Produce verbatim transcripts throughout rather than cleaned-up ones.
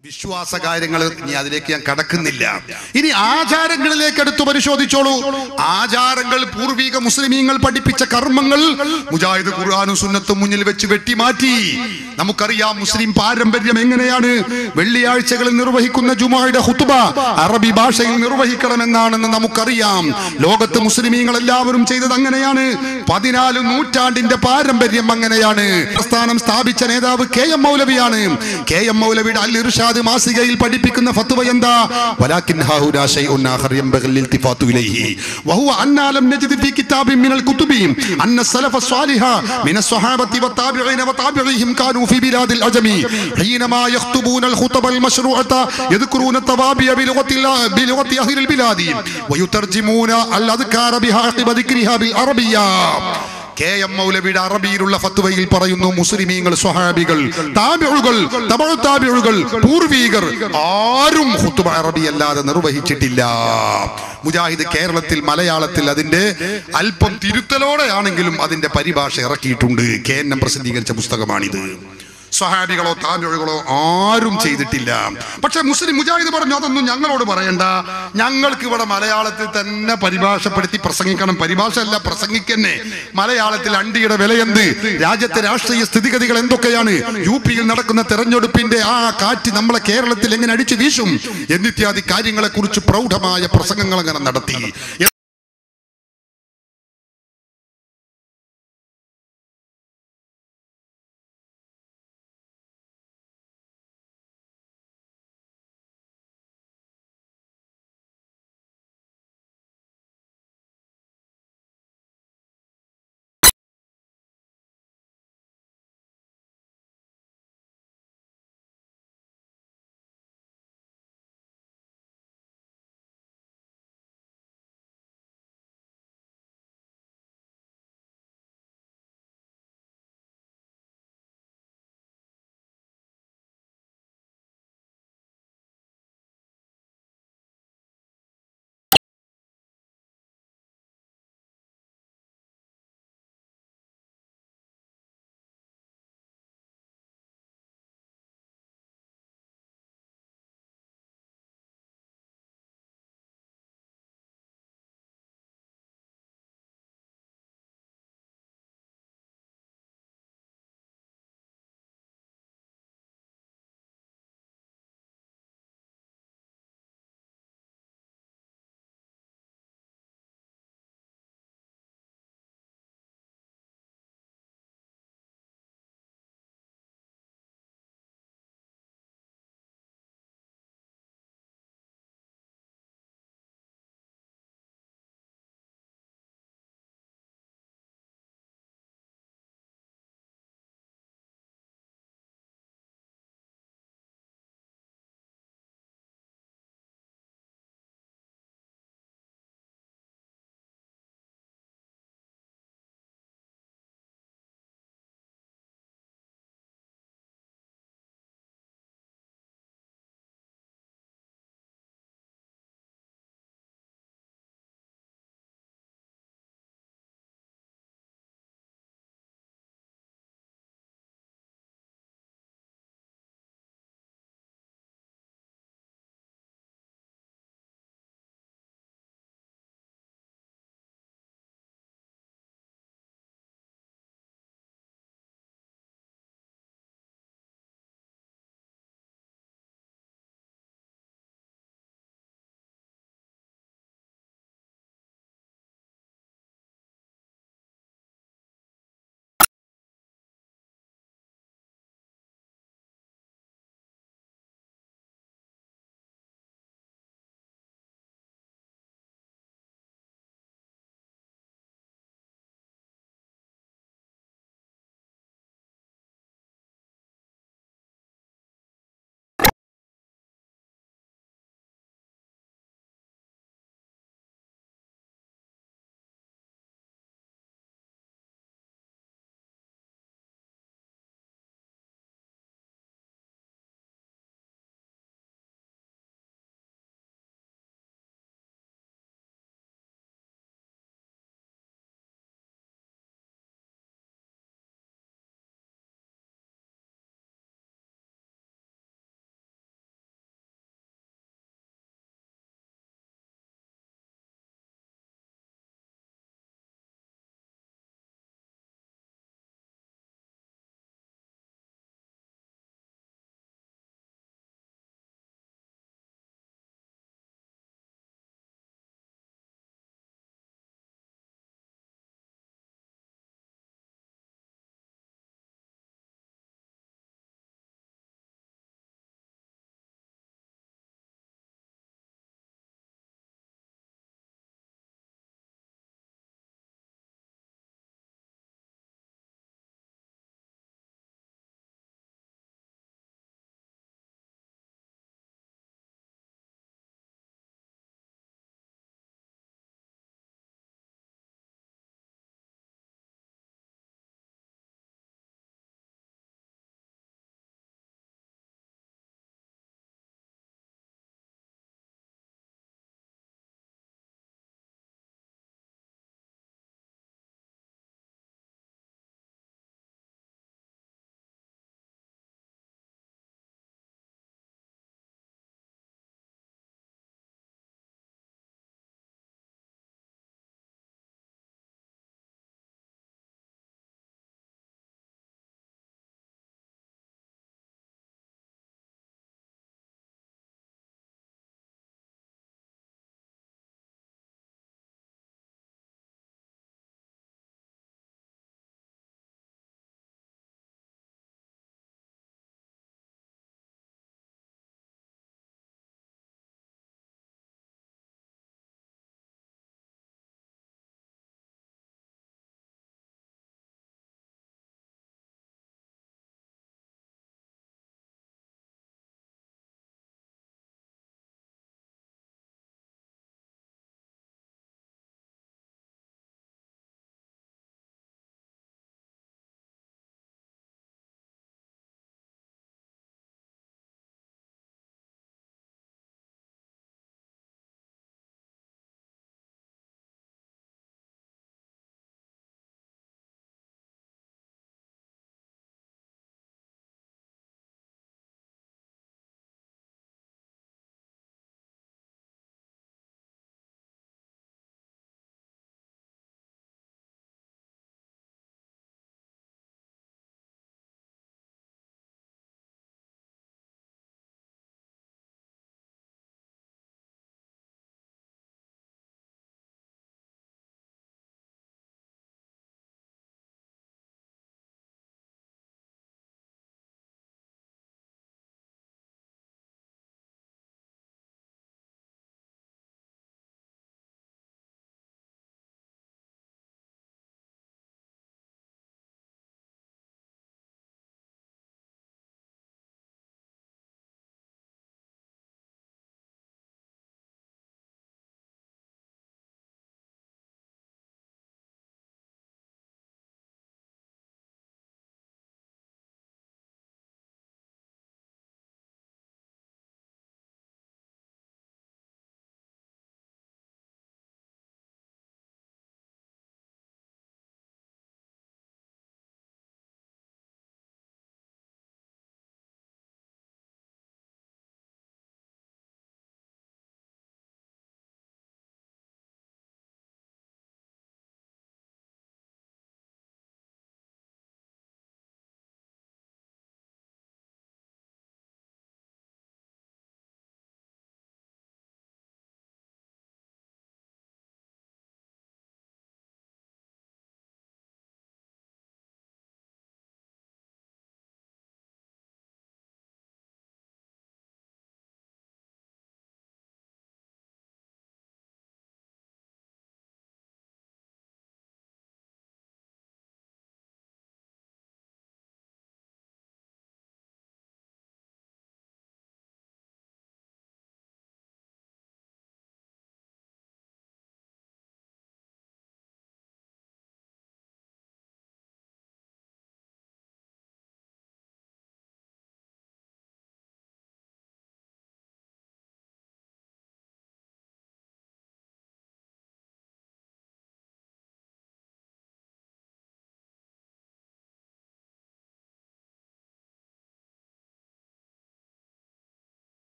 വിശ്വാസ കാര്യങ്ങൾ ഇനി അതിലേക്ക് ഞാൻ കടക്കുന്നില്ല. ഇനി ആചാരങ്ങളിലേക്ക് എടുത്തു പരിശോധിച്ചോളൂ. ആചാരങ്ങൾ പൂർവിക മുസ്ലിമീങ്ങൾ പഠിപ്പിച്ച കർമ്മങ്ങൾ മുജാഹിദ് ഖുർആനും സുന്നത്തും മുന്നിൽ വെച്ച് വെട്ടിമാറ്റി. നമുക്കറിയാം മുസ്ലിം പാരമ്പര്യം എങ്ങനെയാണ്. വെള്ളിയാഴ്ചകളിൽ നിർവഹിക്കുന്ന ജുമുഅയുടെ ഖുത്ബ അറബി ഭാഷയിൽ നിർവഹിക്കണമെന്നാണെന്ന് നമുക്കറിയാം. ലോകത്ത് മുസ്ലിമീങ്ങൾ എല്ലാവരും ചെയ്തത് അങ്ങനെയാണ്. പതിനാല് നൂറ്റാണ്ടിന്റെ പാരമ്പര്യം അങ്ങനെയാണ്. പ്രസ്ഥാനം സ്ഥാപിച്ച നേതാവ് കെ എം മൗലവിയാണ്. കെ എം മൗലവിയുടെ അൽ ഇർഷാദ് മാസികയിൽ പഠിപ്പിക്കുന്ന ഫത്വ എന്താ? വലാകിൻ ഹാഹുനാ ശൈഉൻ ആഖർ യംബഗി ഇൽതിഫാതു ഇലൈഹി വഹുവ അന്നാ ലം നജിദ് ഫീ കിതാബിൻ മിനൽ കുതുബി അന്ന സലഫ സ്വാലിഹ മിന സ്വഹാബത്തി വത്താബിഈന വതാബിഈഹിം കാനൂ ഫീ ബിലാദിൽ അജമി ഹീനമാ യഖ്തുബൂന അൽ ഖുതബ അൽ മശ്റൂഅത യദ്കുറൂന തവാബിയ ബിലുഗത്തി ബിലുഗത്തി അഹ്ലിൽ ബിലാദി വയുതർജിമൂന അൽ അദ്കാര ബിഹാ അഖിബ ദിക്രിഹാ ബിൽ അറബിയ്യ. കെ എം മൗലവിയുടെ അറബിയിലുള്ള ഫത്വയിൽ പറയുന്നു, മുസ്ലിമീങ്ങൾ, സ്വഹാബികൾ, താബിഉകൾ, തബഉ താബിഉകൾ, പൂർവീകർ ആരും ഖുത്ബ അറബി അല്ലാതെ നിർവഹിച്ചിട്ടില്ല. മുജാഹിദ് കേരളത്തിൽ മലയാളത്തിൽ അതിന്റെ അല്പം തിരുത്തലോടെയാണെങ്കിലും അതിന്റെ പരിഭാഷ ഇറക്കിയിട്ടുണ്ട്. കെ എൻ എം പ്രസിദ്ധീകരിച്ച പുസ്തകമാണിത്. സ്വഹാബികളോ താബിഉകളോ ആരും ചെയ്തിട്ടില്ല. പക്ഷെ മുസ്ലിം മുജാഹിദ് പറഞ്ഞു, അതൊന്നും ഞങ്ങളോട് പറയണ്ട, ഞങ്ങൾക്ക് ഇവിടെ മലയാളത്തിൽ തന്നെ പരിഭാഷപ്പെടുത്തി പ്രസംഗിക്കണം. പരിഭാഷ അല്ല, പ്രസംഗിക്കന്നെ. മലയാളത്തിൽ അണ്ടിയുടെ വില എന്ത്, രാജ്യത്തെ രാഷ്ട്രീയ സ്ഥിതിഗതികൾ എന്തൊക്കെയാണ്, യു പിയിൽ നടക്കുന്ന തെരഞ്ഞെടുപ്പിന്റെ ആ കാറ്റ് നമ്മളെ കേരളത്തിൽ എങ്ങനെ അടിച്ചു വീശും എന്നിത്യാദി കാര്യങ്ങളെ കുറിച്ച് പ്രൗഢമായ പ്രസംഗങ്ങൾ അങ്ങനെ നടത്തി.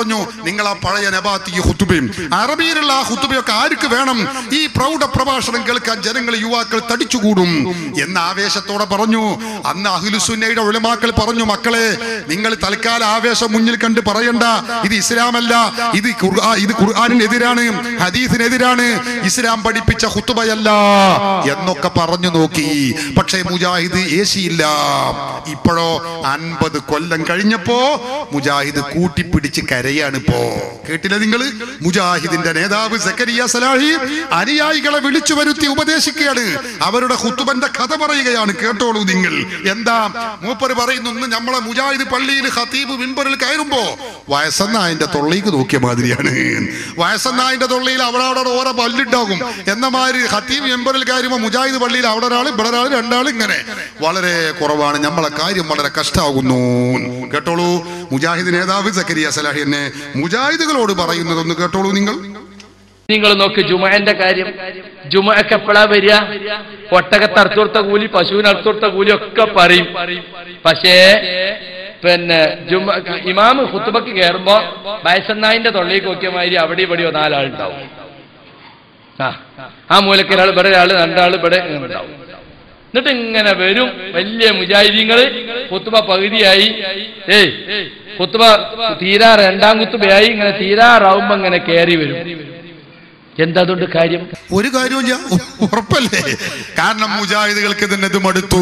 പറഞ്ഞു, നിങ്ങൾ ആ പഴയ നബാത്തി ഖുതുബയും അറബിയിലുള്ള ആ ഖുതുബയൊക്കെ ആർക്ക് വേണം? ഈ പ്രൗഢ പ്രഭാഷണം കേൾക്കാൻ ജനങ്ങൾ യുവാക്കൾ തടിച്ചുകൂടും എന്ന ആവേശത്തോടെ പറഞ്ഞു. അന്ന് അഹ്ലുസുന്നയുടെ ഉലമാക്കൾ പറഞ്ഞു, മക്കളെ നിങ്ങൾ തൽക്കാല ആവേശം മുന്നിൽ കണ്ട് പറയണ്ട, ഇത് ഇസ്ലാമല്ല, ഇത് ഇത് ഖുർആനിനെതിരാണ്, ഹദീസിനെതിരാണ്, ഇസ്ലാം പഠിപ്പിച്ച ഖുതുബയല്ല എന്നൊക്കെ പറഞ്ഞു നോക്കി. പക്ഷേ മുജാഹിദ് ഏശിയില്ല. ഇപ്പോഴോ അൻപത് കൊല്ലം കഴിഞ്ഞപ്പോ മുജാഹിദ് കൂട്ടിപ്പിടിച്ച് കരയാണ്. ഇപ്പോ കേട്ടില്ല നിങ്ങൾ? മുജാഹിദിന്റെ നേതാവ് സക്കരിയ സലാഹി അനുയായികളെ വിളിച്ചു വരുത്തി ഉപദേശിക്കുകയാണ്, അവരുടെ ഖുതുബന്റെ കഥ പറയുകയാണ്. കേട്ടോളൂ നിങ്ങൾ. എന്താ മൂപ്പര് പറയുന്നു? നമ്മളെ മുജാഹിദ് പള്ളിയിൽ ഖതീബ് മിമ്പറിൽ കയറുമ്പോ വയസ്സന്നായന്റെ തൊള്ളിക്ക് നോക്കിയ മാതിരിയാണ്. വയസ്സന്നായന്റെ തൊള്ളിയിൽ അവിടെ അവിടെ ഓരോ പല്ലുണ്ടാകും എന്ന മാതിരി ഖതീബ് മിമ്പറിൽ കയറുമ്പോ മുജാഹിദ് പള്ളിയിൽ അവിടെ ഒരാൾ ഇവിടെ ഒരാൾ രണ്ടാൾ ഇങ്ങനെ വളരെ കുറവാണ്. നമ്മളെ കാര്യം വളരെ കഷ്ടാകുന്നു. കേട്ടോളൂ, മുജാഹിദ് നേതാവ് സക്കരിയ സലാഹി എന്നെ മുജാഹിദുകളോട് പറയുന്നതൊന്ന് കേട്ടോളൂ നിങ്ങൾ. നിങ്ങൾ നോക്ക്, ജുമഅന്റെ കാര്യം. ജുമഅക്ക് എപ്പോഴാ വരിക? ഒട്ടകത്ത് അറുത്തോടുത്ത കൂലി, പശുവിന് അറുത്തോടുത്ത കൂലി ഒക്കെ പറയും. പക്ഷേ പിന്നെ ജുമ ഇമാമ് ഖുതുബക്ക് കയറുമ്പോ വയസ്സന്നായിന്റെ തൊള്ളിക്ക് നോക്കിയ മാതിരി അവിടെ ഇവിടെയോ നാലാളുണ്ടാവും. ആ ആ മൂലക്ക് ഒരാൾ ഇവിടെ, ഒരാള് രണ്ടാള് ഇവിടെ ഉണ്ടാവും. എന്നിട്ട് ഇങ്ങനെ വരും വലിയ മുജാഹിദീങ്ങള്. ഖുതുബ പകുതിയായി, ഏയ് ഖുതുബ തീരാ രണ്ടാം ഖുതുബയായി, ഇങ്ങനെ തീരാറാവുമ്പോ ഇങ്ങനെ കയറി വരും. എന്താ അതുകൊണ്ട് കാര്യം? ഒരു കാര്യവും ഉറപ്പല്ലേ? കാരണം മുജാഹിദുകൾക്ക് തന്നെ ഇത് മടുത്തു.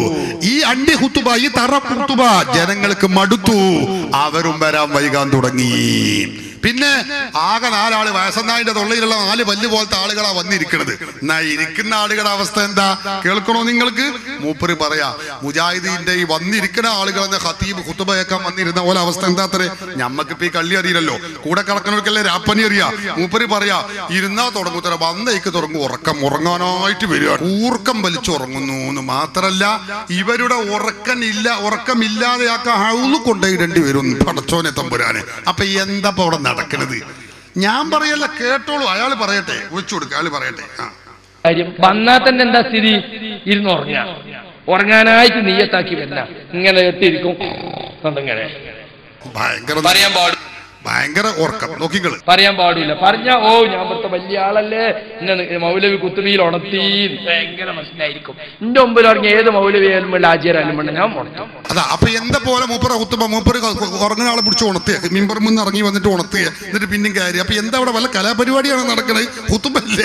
ഈ അണ്ടി ഖുതുബ, ഈ തറ ഖുതുബ ജനങ്ങൾക്ക് മടുത്തു. അവരും വരാൻ വൈകാൻ തുടങ്ങി. പിന്നെ ആകെ നാലാള് വയസ്സന്നായിന്റെ തൊള്ളയിലുള്ള നാല് പല്ല് പോലത്തെ ആളുകളാ വന്നിരിക്കുന്നത്. എന്നാ ഇരിക്കുന്ന ആളുകളുടെ അവസ്ഥ എന്താ കേൾക്കണോ നിങ്ങൾക്ക്? മൂപ്പര് പറയാ, മുജാഹിദീന്റെ ഈ വന്നിരിക്കുന്ന ആളുകളെന്ന് ഖതീബ് ഖുതുബ കേൾക്കാൻ വന്നിരുന്ന പോലെ അവസ്ഥ എന്താ? അത്രേ ഞമ്മക്കിപ്പോ ഈ കള്ളി അറിയില്ലല്ലോ, കൂടെ കിടക്കുന്നവർക്കല്ലേ രാപ്പനി അറിയാ. മൂപ്പര് പറയാ, ഇരുന്നാ തുടങ്ങുത്തര വന്നേക്ക് തുടങ്ങും ഉറക്കം, ഉറങ്ങാനായിട്ട് വരിക, ഊർക്കം വലിച്ചുറങ്ങുന്നു എന്ന് മാത്രല്ല ഇവരുടെ ഉറക്കം ഇല്ല ഉറക്കമില്ലാതെയാക്കാൻ ഹൗല് കൊണ്ടുപോയിടേണ്ടി വരും പടച്ചോനെ തമ്പുരാന്. അപ്പൊ എന്താ അവിടെ നടക്കുന്നത്? ഞാൻ പറയല്ല, കേട്ടോളൂ, അയാൾ പറയട്ടെ, വിളിച്ചു കൊടുക്ക, അയാൾ പറയട്ടെ. കാര്യം വന്നാൽ തന്നെ എന്താ സ്ഥിതി? ഇരുന്ന് ഉറങ്ങാ, ഉറങ്ങാനായിട്ട് നീയത്താക്കി വരില്ല, ഇങ്ങനെ എത്തിയിരിക്കും. ഇങ്ങനെ ഭയങ്കര പറയാൻ പാടും, ഭയങ്കര ഉറക്കം നോക്കിക്കള്, പറയാൻ പാടില്ല. പറഞ്ഞ ഓ ഞാൻ ഇവിടുത്തെ വലിയ ആളല്ലേ, എന്നെ മൗലവി കുത്തുബിയിൽ ഉണർത്തി, ഭയങ്കര മനസ്സിലായിരിക്കും. എന്റെ മുമ്പിൽ ഇറങ്ങിയ ഏത് മൗലവിയാലും വേണ്ട ആചാരാലും വേണ്ട ഞാൻ ഉണർത്തും. അതാ അപ്പൊ എന്താ പോലെ മൂപ്പറ കുത്തുമ്പോ മൂപ്പര് ഉറങ്ങുന്ന ആളെ പിടിച്ച് ഉണർത്തിയ, മിമ്പറിൽ നിന്ന് ഇറങ്ങി വന്നിട്ട് ഉണർത്തിയ, എന്നിട്ട് പിന്നെയും കാര്യം. അപ്പൊ എന്താ അവിടെ വല്ല കലാപരിപാടിയാണ് നടക്കണത്? കുത്തുമ്പല്ലേ?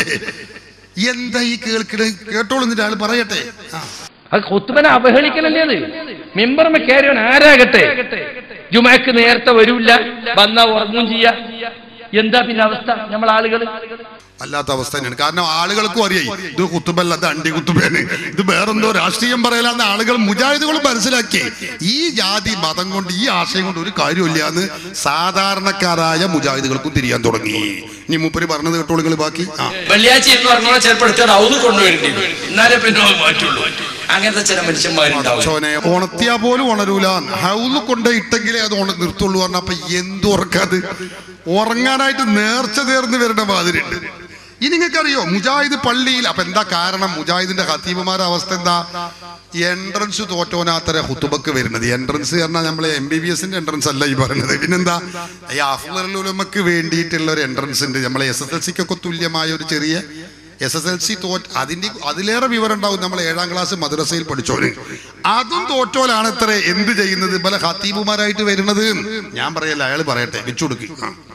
എന്താ ഈ കേൾക്കണേ? കേട്ടോളൂ, എന്നിട്ട് ആള് പറയട്ടെ. അത് ഖുത്ബനെ അവഹേളിക്കലല്ലേ? അത് മിമ്പർമ കയറിയവൻ ആരാകട്ടെ ജുമഅക്ക് നേരത്തെ വരൂല്ല, വന്നാ ഉറങ്ങും ചെയ്യാ. എന്താ പിന്നെ അവസ്ഥ? നമ്മൾ ആളുകൾ അല്ലാത്ത അവസ്ഥ തന്നെയാണ്. കാരണം ആളുകൾക്കും അറിയാം ഇത് കുത്തുബല്ല, ഇത് അണ്ടി കുത്തുബേന്, ഇത് വേറെന്തോ രാഷ്ട്രീയം പറയലാന്ന് ആളുകൾ മുജാഹിദുകളും മനസ്സിലാക്കി. ഈ ജാതി മതം കൊണ്ട് ഈ ആശയം കൊണ്ട് ഒരു കാര്യമില്ല എന്ന് സാധാരണക്കാരായ മുജാഹിദുകൾക്കും തിരിയാൻ തുടങ്ങി. ഇനി മൂപ്പര് പറഞ്ഞത് കേട്ടോളൂ നിങ്ങൾ ബാക്കി. വെള്ളിയാഴ്ച എന്ന് പറഞ്ഞാൽ ചിലപ്പോൾ കൊണ്ടുവരേണ്ടി വരും, എന്നാലേ പിന്നെ മാറ്റുള്ളൂ. അങ്ങനത്തെ ചില മനുഷ്യന്മാരുണ്ടാവും. ഉണർത്തിയാ പോലും ഉണരൂല, ഹൗല് കൊണ്ട് ഇട്ടെങ്കിലേ അത് നിർത്തുള്ളൂ പറഞ്ഞ. അപ്പൊ എന്ത് ഉറക്കാത്? ഉറങ്ങാനായിട്ട് നേർച്ച നേർന്ന് വരേണ്ട മാതിരി ഉണ്ട്. ഇനി നിങ്ങൾക്കറിയോ മുജാഹിദ് പള്ളിയിൽ അപ്പൊ എന്താ കാരണം? മുജാഹിദിന്റെ ഖതീബുമാരുടെ അവസ്ഥ എന്താ? എൻട്രൻസ് തോറ്റോനാത്തര ഖുതുബക്ക് വരുന്നത്. എൻട്രൻസ് പറഞ്ഞാൽ നമ്മളെ എം ബി ബി എസിന്റെ എൻട്രൻസ് അല്ല ഈ പറയുന്നത്. പിന്നെന്താ, ഈ അഫ്ളൽ ഉലമക്ക് വേണ്ടിയിട്ടുള്ള ഒരു എൻട്രൻസ് ഉണ്ട്. നമ്മളെ എസ് എസ് എൽ സിക്കൊക്കെ തുല്യമായ ഒരു ചെറിയ എസ് എസ് എൽ സി തോറ്റ്, അതിന്റെ അതിലേറെ വിവരം ഉണ്ടാവും നമ്മൾ ഏഴാം ക്ലാസ് മദ്രസയിൽ പഠിച്ചോന്. അതും തോറ്റോലാണ് ഇത്ര എന്ത് ചെയ്യുന്നത് പല ഖതീബുമാരായിട്ട് വരുന്നത്. ഞാൻ പറയല്ല, അയാൾ പറയട്ടെ, വെച്ചുകൊടുക്കി.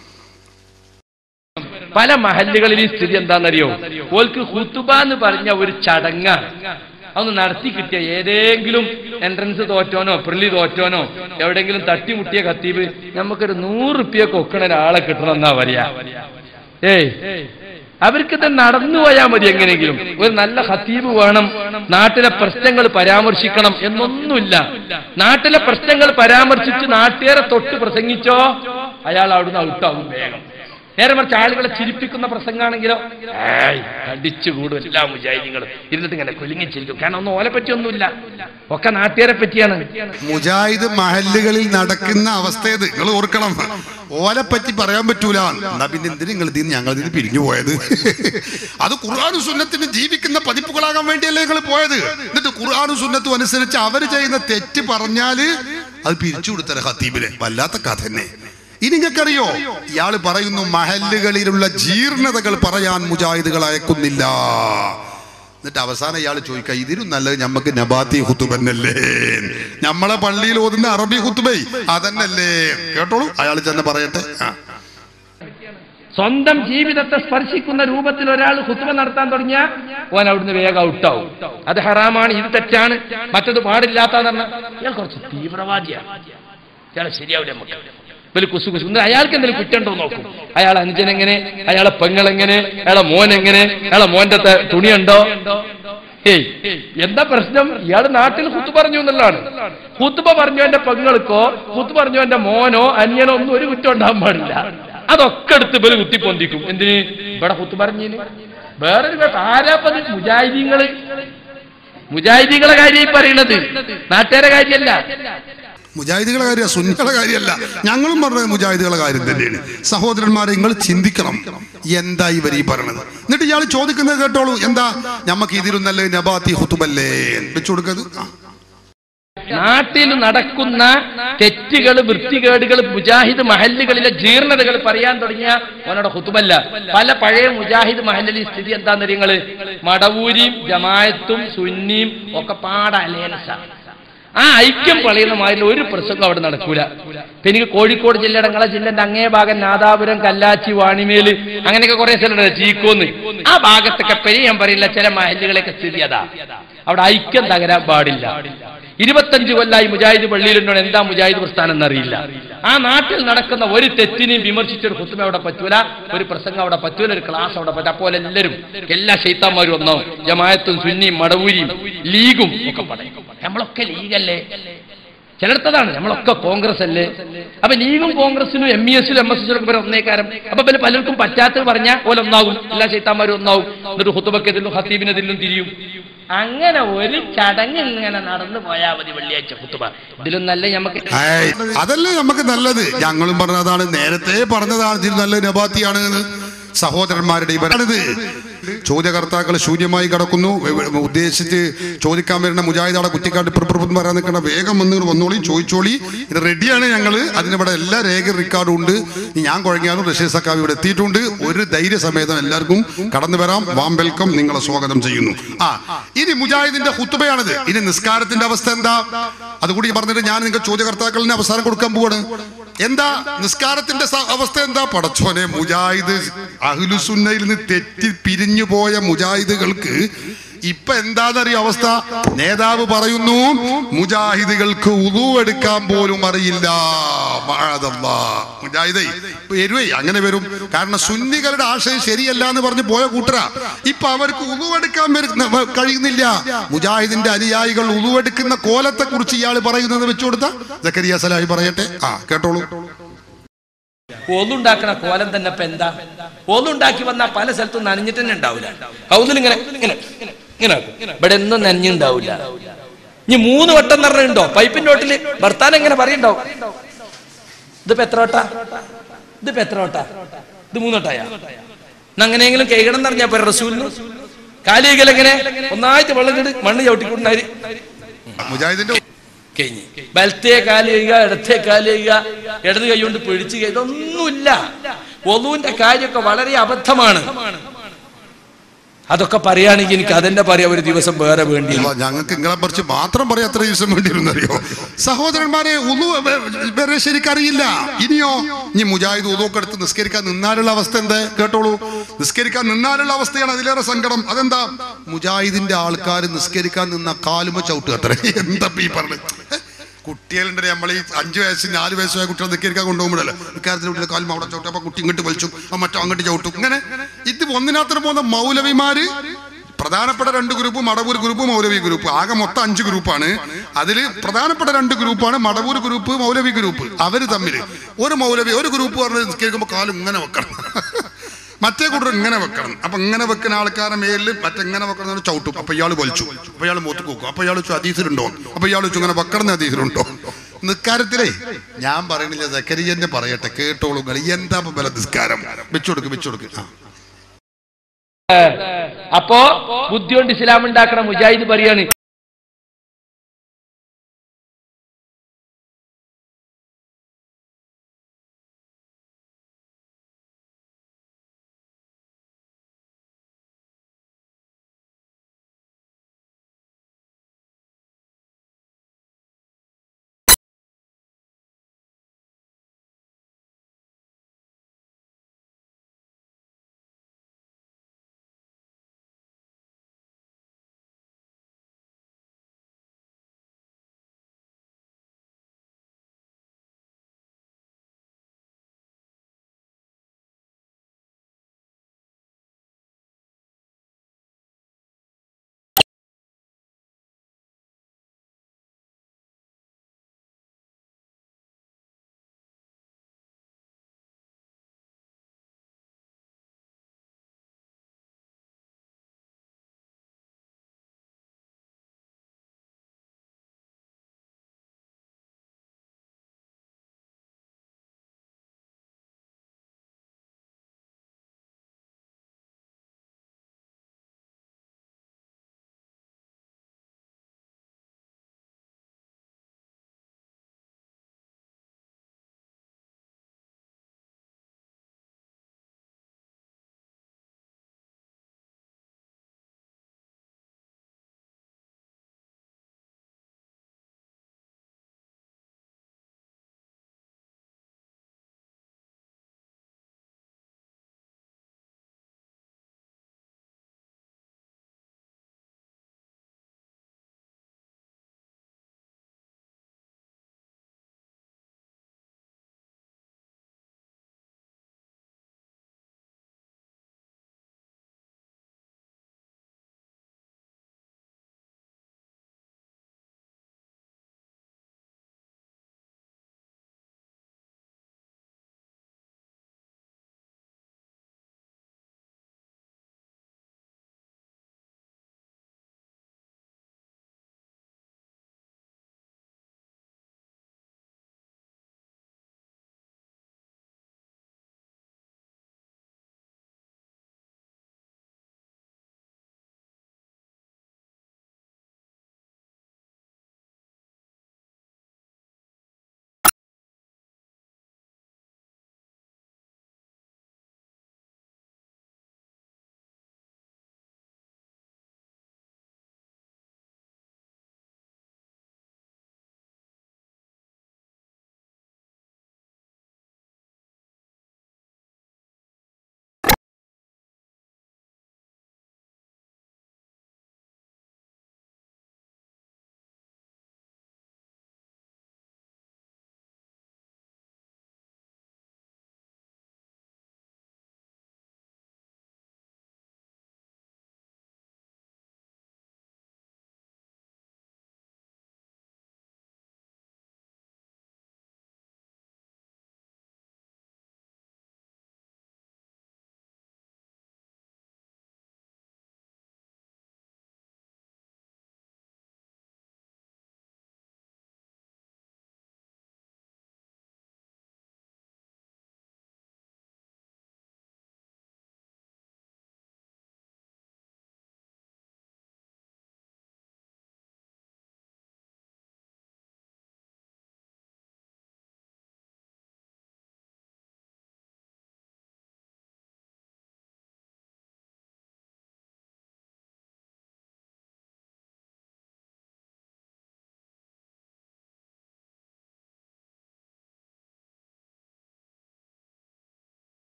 പല മഹല്ലുകളിൽ ഈ സ്ഥിതി എന്താണെന്നറിയോ? ഓൽക്ക് ഖുതുബ എന്ന് പറഞ്ഞ ഒരു ചടങ്ങാണ്. അതൊന്ന് നടത്തി കിട്ടിയ ഏതെങ്കിലും എൻട്രൻസ് തോറ്റോനോ പ്രിലി തോറ്റോനോ എവിടെയെങ്കിലും തട്ടിമുട്ടിയ ഖതീബ് നമുക്കൊരു നൂറ് റുപ്യ കൊക്കണ ഒരാളെ കിട്ടണമെന്നാ പറയാ. ഏയ് അവർക്കിത് നടന്നു പോയാൽ മതി. എങ്ങനെയെങ്കിലും ഒരു നല്ല ഖതീബ് വേണം, നാട്ടിലെ പ്രശ്നങ്ങൾ പരാമർശിക്കണം എന്നൊന്നുമില്ല. നാട്ടിലെ പ്രശ്നങ്ങൾ പരാമർശിച്ച് നാട്ടുകാരെ തൊട്ട് പ്രസംഗിച്ചോ അയാൾ അവിടുന്ന് ഔട്ടാവും വേഗം. നേരെ മറിച്ച് ആളുകളെ ചിരിപ്പിക്കുന്ന പ്രസംഗമാണെങ്കിലോ ഏയ് അടിച്ചു കൂടും എല്ലാ മുജാഹിദീങ്ങളും ഇരുന്നിട്ട് ഇങ്ങനെ കുലുങ്ങിച്ചിരിക്കും. കാരണം ഒന്നും ഓലെ പറ്റിയൊന്നുമില്ല, ഒക്കെ നാട്ടുകാരെ പറ്റിയാണ്. മുജാഹിദ് മഹല്ലുകളിൽ നടക്കുന്ന അവസ്ഥയത് നിങ്ങൾ ഓർക്കണം. ഓലെ പറ്റി പറയാൻ പറ്റൂല. എന്നാ പിന്നെ എന്തിനു നിങ്ങൾ ഇതിന് ഞങ്ങൾ ഇതിന് പിരിഞ്ഞു പോയത്? അത് ഖുർആനും സുന്നത്തിന് ജീവിക്കുന്ന പതിപ്പുകളാകാൻ വേണ്ടിയല്ലേ നിങ്ങൾ പോയത്? എന്നിട്ട് ഖുർആനും സുന്നത്തും അനുസരിച്ച് അവര് ചെയ്യുന്ന തെറ്റ് പറഞ്ഞാല് അത് പിരിച്ചു കൊടുത്തര ഖതീബിനെ. വല്ലാത്ത കഥ തന്നെ. ഇനി നിങ്ങൾക്കറിയോ, ഇയാള് പറയുന്നു മഹല്ലുകളിലുള്ള ജീർണതകൾ പറയാൻ മുജാഹിദുകൾ അയക്കുന്നില്ല. എന്നിട്ട് അവസാനം ഇയാൾ ചോദിക്കുക, ഇതിനും നല്ലത് നമുക്ക് നബാത്തി ഖുതുബന്നല്ലേ, നമ്മളെ പള്ളിയിൽ ഓതുന്ന അറബി ഖുതുബൈ അതന്നല്ലേ. കേട്ടോളൂ, അയാൾ ചെന്ന് പറയട്ടെ. സ്വന്തം ജീവിതത്തെ സ്പർശിക്കുന്ന രൂപത്തിൽ ഒരാൾ ഖുത്ബ നടത്താൻ തുടങ്ങിയാൽ ഓൻ അവിടുന്ന് വേഗം ഔട്ടാവും. അത് ഹറാമാണ്, ഇത് തെറ്റാണ്, മറ്റത് പാടില്ലാത്തതെന്ന് പറഞ്ഞാൽ ഇയാൾ കുറച്ച് തീവ്രവാദിയാണ്, ഇയാളെ ശരിയാവില്ല. നമുക്ക് വലിയ കുസു കുസു അയാൾക്ക് എന്തെങ്കിലും കുറ്റണ്ടോ നോക്കും. അയാൾ അനുജനെങ്ങനെ, അയാളെ പെങ്ങളെങ്ങനെ, അയാളെ മോൻ എങ്ങനെ, അയാളെ മോന്റെ തുണിയുണ്ടോ? ഏയ് എന്താ പ്രശ്നം? ഇയാൾ നാട്ടിൽ കുത്തു പറഞ്ഞു എന്നുള്ളതാണ്. കുത്തുബ പറഞ്ഞു എന്റെ പെങ്ങൾക്കോ കുത്തു പറഞ്ഞു എന്റെ മോനോ അന്യനോ ഒന്നും ഒരു കുറ്റം ഉണ്ടാകാൻ പാടില്ല. അതൊക്കെ എടുത്ത് ഇവര് കുത്തിപ്പൊന്തിക്കും. എന്തിന്? ഇവിടെ കുത്തു പറഞ്ഞിന്. വേറൊരു ആരാപ്പത്? മുജാഹിദീങ്ങള്, മുജാഹിദീങ്ങളെ കാര്യം പറയണത്, നാട്ടുകാരെ കാര്യമല്ല. മുജാഹിദുകളെ കാര്യം, സുന്നികളുടെ കാര്യമല്ല. ഞങ്ങളും പറഞ്ഞത് മുജാഹിദുകളുടെ കാര്യം തന്നെയാണ്. സഹോദരന്മാരെ, നിങ്ങൾ ചിന്തിക്കണം, എന്താ ഇവർ ഈ പറയണത്. എന്നിട്ട് ഇയാൾ ചോദിക്കുന്നത് കേട്ടോളൂ, എന്താ നമുക്ക് ഇതിലും നല്ല നബാത്തി ഖുതുബല്ലേ വെച്ചു കൊടുക്കത്. നാട്ടിൽ നടക്കുന്ന തെറ്റുകൾ, വൃത്തികേടുകൾ, മുജാഹിദ് മഹല്ലുകളിലെ ജീർണതകൾ പറയാൻ തുടങ്ങിയ ഓനോടെ ഖുതുബല്ല. പല പഴയ മുജാഹിദ് മഹല്ലിലെ സ്ഥിതി എന്താന്ന് നിങ്ങള്, മടവൂരിയും ജമായത്തും സുന്നിയും ഒക്കെ പാട അലേനസാണ്. ആ ഐക്യം പളയുന്ന മാതിരി ഒരു പ്രസംഗം അവിടെ നടക്കൂല. ഇപ്പൊ എനിക്ക് കോഴിക്കോട് ജില്ലയുടെ നിങ്ങളെ ജില്ലന്റെ അങ്ങേ ഭാഗം നാദാപുരം, കല്ലാച്ചി, വാണിമേല് അങ്ങനെയൊക്കെ കുറെ സ്ഥലമുണ്ട്, ചീക്കോന്ന്, ആ ഭാഗത്തൊക്കെ പെരി ഞാൻ പറയില്ല, ചില മഹല്ലുകളൊക്കെ സ്ഥിതി അതാ. അവിടെ ഐക്യം തകരാൻ പാടില്ല. ഇരുപത്തഞ്ചു കൊല്ലായി മുജാഹിദ് പള്ളിയിലുണ്ടോ, എന്താ മുജാഹിദ് പ്രസ്ഥാനം എന്നറിയില്ല. ആ നാട്ടിൽ നടക്കുന്ന ഒരു തെറ്റിനെയും വിമർശിച്ചൊരു ഖുത്ബ അവിടെ പറ്റൂല, ഒരു പ്രസംഗം അവിടെ പറ്റൂല, ഒരു ക്ലാസ് അവിടെ പറ്റും. അപ്പോൾ എല്ലാവരും, എല്ലാ ശൈത്താന്മാരും ഒന്നാവും. ജമായത്തും സുന്നിയും മടവൂരിയും ലീഗും ഒക്കെ പറയും. നമ്മളൊക്കെ ലീഗല്ലേ, ചിലടത്തതാണ്, നമ്മളൊക്കെ കോൺഗ്രസ് അല്ലേ. അപ്പൊ ലീഗും കോൺഗ്രസിനും എം ഇ എസിലും എം എസ് എസിലും ഒക്കെ ഒന്നേക്കാരം. അപ്പൊ പിന്നെ പലർക്കും പറ്റാത്തത് പറഞ്ഞാൽ പോലെ ഒന്നാകും, എല്ലാ ശൈത്താന്മാരും ഒന്നാവും. എന്നിട്ട് ഖുത്ബക്കെതിലും ഖത്തീബിനെതിലും തിരിയും. അങ്ങനെ ഒരു ചടങ്ങ് ഇങ്ങനെ നടന്നു പോയാൽ മതി വെള്ളിയാഴ്ച ഖുത്ബ. ഇതിലും നല്ല നമുക്ക് അതല്ലേ നമുക്ക് നല്ലത്. ഞങ്ങളും പറഞ്ഞതാണ്, നേരത്തെ പറഞ്ഞതാണ് ഇതിൽ നല്ല നബാത്തിയാണ് സഹോദരന്മാരുടെ ഇവരാണിത്. ചോദ്യകർത്താക്കൾ ശൂന്യമായി കിടക്കുന്നു. ഉദ്ദേശിച്ച് ചോദിക്കാൻ വരുന്ന മുജാഹിദ് അവിടെ കുറ്റിക്കാട്ട് പിറപ്പിറപ്പ് പറയാൻ നിൽക്കണ, വേഗം വന്ന് വന്നോളി, ചോദിച്ചോളി, ഇത് റെഡിയാണ് ഞങ്ങൾ. അതിനിവിടെ എല്ലാ രേഖ റെക്കോർഡും ഉണ്ട്. ഞാൻ കുഴങ്ങിയാലും റഷീദ് സക്കാവി ഇവിടെ എത്തിയിട്ടുണ്ട്. ഒരു ധൈര്യസമേതം എല്ലാവർക്കും കടന്നു വരാം. വാം വെൽക്കം, നിങ്ങളെ സ്വാഗതം ചെയ്യുന്നു. ആ ഇനി മുജാഹിദിന്റെ ഖുത്ബയാണിത്. ഇനി നിസ്കാരത്തിന്റെ അവസ്ഥ എന്താ അതുകൂടി പറഞ്ഞിട്ട് ഞാൻ നിങ്ങൾക്ക് ചോദ്യകർത്താക്കളിന് അവസരം കൊടുക്കാൻ പോവാണ്. എന്താ നിസ്കാരത്തിന്റെ അവസ്ഥ എന്താ? പടച്ചോനെ, മുജാഹിദ് അഹ്ലുസുന്നയിൽ നിന്ന് തെറ്റി പിരിഞ്ഞു പോയ മുജാഹിദുകൾക്ക് ഇപ്പൊ എന്താണെന്നറിയോ അവസ്ഥ? നേതാവ് പറയുന്നു മുജാഹിദുകൾക്ക് ഉളു എടുക്കാൻ പോലും അറിയില്ല. മുജാഹിദേ വരുവേ, അങ്ങനെ വരും. കാരണം സുന്നികളുടെ ആശയം ശരിയല്ല എന്ന് പറഞ്ഞ് പോയ കൂട്ടരാ. ഇപ്പൊ അവർക്ക് ഉളു എടുക്കാൻ കഴിയുന്നില്ല. മുജാഹിദിന്റെ അനുയായികൾ ഉളു എടുക്കുന്ന കോലത്തെ കുറിച്ച് ഇയാൾ പറയുന്നത് വെച്ചു കൊടുത്ത സക്കരിയ സലാഹി പറയട്ടെ. ആ കേട്ടോളൂ. ഒന്നുണ്ടാക്കണ കോലം തന്നെ ഇപ്പൊ എന്താ? ഒന്നുണ്ടാക്കി വന്നാൽ പല സ്ഥലത്തും നനഞ്ഞിട്ട് തന്നെ ഉണ്ടാവില്ല. കൗതിലിങ്ങനെ ഇങ്ങനെ ഇങ്ങനെ ഇവിടെ ഒന്നും നനഞ്ഞുണ്ടാവില്ല. ഇനി മൂന്ന് വട്ടം നിറഞ്ഞുണ്ടോ പൈപ്പിന്റെ ഓട്ടില് ഭർത്താൻ എങ്ങനെ പറയണ്ടാവും, ഇതിപ്പോ എത്ര വട്ടാ, ഇതിപ്പോ എത്ര വട്ടാ, ഇത് മൂന്നോട്ടായ അങ്ങനെയെങ്കിലും കൈകണം നിറഞ്ഞാ പോരെ റസൂലിന്. കാലികൽ എങ്ങനെ ഒന്നായിട്ട് വെള്ളം കിട്ട് മണ്ണ് ചവിട്ടിക്കൊണ്ടായി മുജാഹിദിന്റെ കഴിഞ്ഞ് വലത്തേ കാല് ചെയ്യുക, ഇടത്തേ കാല് ചെയ്യുക, ഇടത് കൈ കൊണ്ട് പിടിച്ച് ചെയ്യുക, ഇതൊന്നുമില്ല. ഒളുവിന്റെ കാര്യമൊക്കെ വളരെ അബദ്ധമാണ്. അതൊക്കെ പറയുകയാണെങ്കിൽ എനിക്ക് അതെന്നെ പറയാം, ഒരു ദിവസം വേറെ വേണ്ടി. ഞങ്ങൾക്ക് നിങ്ങളെ കുറിച്ച് മാത്രം പറയാം, അത്ര ദിവസം വേണ്ടിയിരുന്നറിയോ സഹോദരന്മാരെ? ഉളു വേറെ ശരിക്കറിയില്ല. ഇനിയോ ഇനി മുജാഹിദ് ഉളുവൊക്കെ എടുത്ത് നിസ്കരിക്കാൻ നിന്നാലുള്ള അവസ്ഥ എന്താ കേട്ടോളൂ. നിസ്കരിക്കാൻ നിന്നാലുള്ള അവസ്ഥയാണ് അതിലേറെ സങ്കടം. അതെന്താ? മുജാഹിദിന്റെ ആൾക്കാർ നിസ്കരിക്കാൻ നിന്ന കാലുമ ചവിട്ടുക അത്ര. എന്താ ഈ പറഞ്ഞത്? കുട്ടികളുണ്ട്, നമ്മൾ ഈ അഞ്ചു വയസ്സ് നാല് വയസ്സായ കുട്ടികൾ നിൽക്കാൻ കൊണ്ടുപോകുമ്പോഴല്ലോ ഇക്കാര്യത്തിൽ കുട്ടികളെ കാലും അവിടെ ചവിട്ടും, അപ്പൊ കുട്ടി ഇങ്ങോട്ട് വലിച്ചു, മറ്റോ അങ്ങോട്ട് ചവിട്ടും. ഇങ്ങനെ ഇത് ഒന്നിനകത്തിന് പോകുന്ന മൗലവിമാര് പ്രധാനപ്പെട്ട രണ്ട് ഗ്രൂപ്പ്, മടവൂർ ഗ്രൂപ്പ്, മൗലവി ഗ്രൂപ്പ്. ആകെ മൊത്തം അഞ്ച് ഗ്രൂപ്പാണ്. അതിൽ പ്രധാനപ്പെട്ട രണ്ട് ഗ്രൂപ്പാണ് മടവൂർ ഗ്രൂപ്പ്, മൗലവി ഗ്രൂപ്പ്. അവര് തമ്മിൽ ഒരു മൗലവി ഒരു ഗ്രൂപ്പ് പറഞ്ഞ് നിസ്കരിക്കുമ്പോൾ കാലും ഇങ്ങനെ വെക്കണം, മറ്റേ കൂട്ടർ ഇങ്ങനെ വെക്കണം. അപ്പൊ ഇങ്ങനെ വെക്കുന്ന ആൾക്കാരെ മേലിൽ മറ്റെങ്ങനെ വെക്കണം ചവിട്ടും. അപ്പൊ ഇയാൾ വലിച്ചു, അപ്പൊ ഇയാൾ മൂത്ത് കൂക്കും, അപ്പൊ ഇയാൾ വെച്ചു അതീസിലുണ്ടോ, അപ്പൊ ഇയാൾ വെച്ചു ഇങ്ങനെ വെക്കണം അതീസിലുണ്ടോ. നിസ്കാരത്തിലേ ഞാൻ പറയണില്ല, സക്കരിയന്നെ പറയട്ടെ, കേട്ടോളൂ. എന്താ ബല നിസ്കാരം? വെച്ചുകൊടുക്ക് വെച്ചുകൊടുക്ക്. അപ്പോ ബുദ്ധി കൊണ്ട് ഇസ്ലാം ഉണ്ടാക്കണ മുജാഹിദ് പറയാണ്